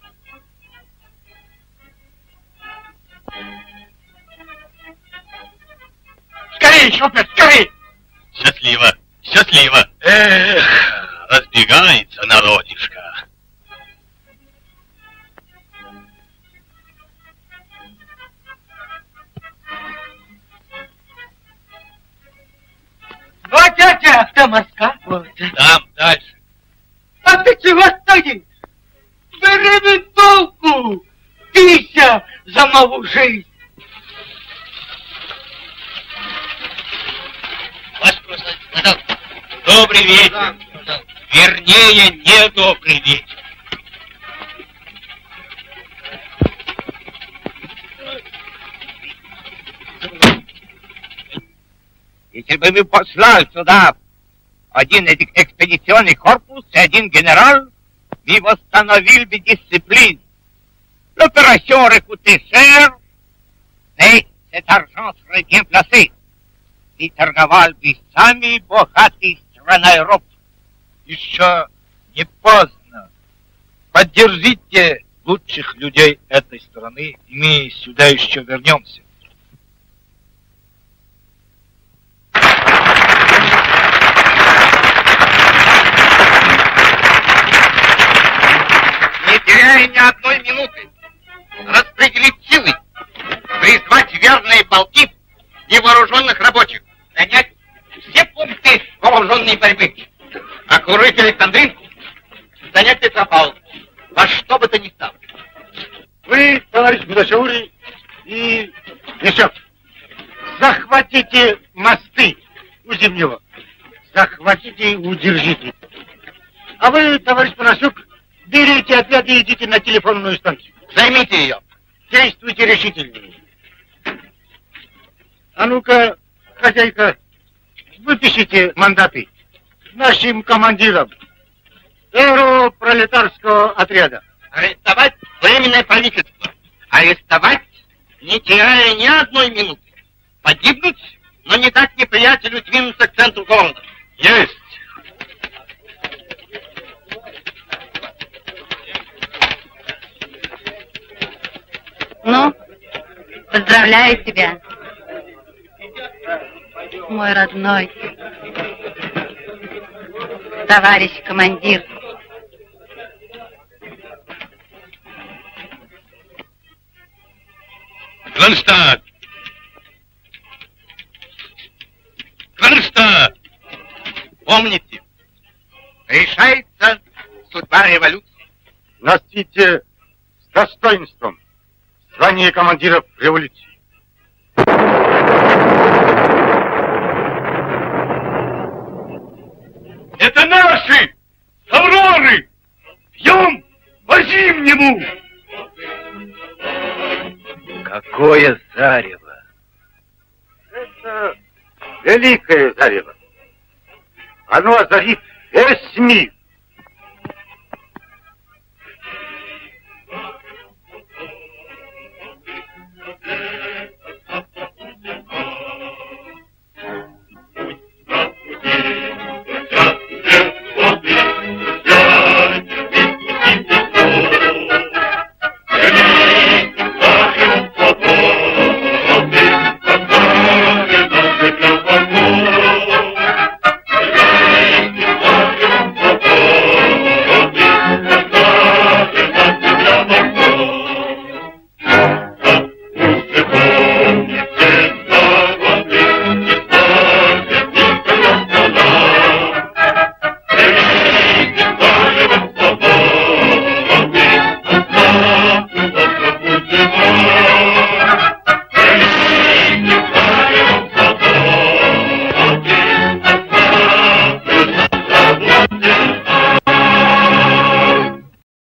Скорее, шофер, скорее! Счастливо, счастливо. Эх, разбегается народишко. Вот это автоморска. Вот. Там, дальше. А ты чего стоишь? Бери винтовку! Бейся за новую жизнь! Ваш просто добрый вечер. Вернее, не добрый вечер. Если бы вы послали сюда один этих экспедиционный корпус и один генерал, мы восстановили бы дисциплину. L'opération coûtait cher, mais cet argent serait bien placé. И торговал бы самой богатой страной Европы. Еще не поздно. Поддержите лучших людей этой страны, и мы сюда еще вернемся. Не теряя ни одной минуты, распределить силы, призвать верные полки и вооруженных рабочих, занять все пункты вооруженной борьбы, окружить Александринку, занять Петропавл, во что бы то ни стало. Вы, товарищ Будачаури, и еще захватите мосты у Зимнего, захватите и удержите. А вы, товарищ Панасюк, берите отряд и идите на телефонную станцию. Займите ее. Действуйте решительнее. А ну-ка, хозяйка, выпишите мандаты нашим командирам первого пролетарского отряда. Арестовать временное правительство. Арестовать, не теряя ни одной минуты. Погибнуть, но не дать неприятелю двинуться к центру города. Есть! Ну, поздравляю тебя, мой родной товарищ командир. Кронштадт! Кронштадт! Помните, решается судьба революции. Носите с достоинством звание командиров революции. Это наши! С Авроры! Пьем по-зимнему! Какое зарево! Это великое зарево. Оно озарит весь мир.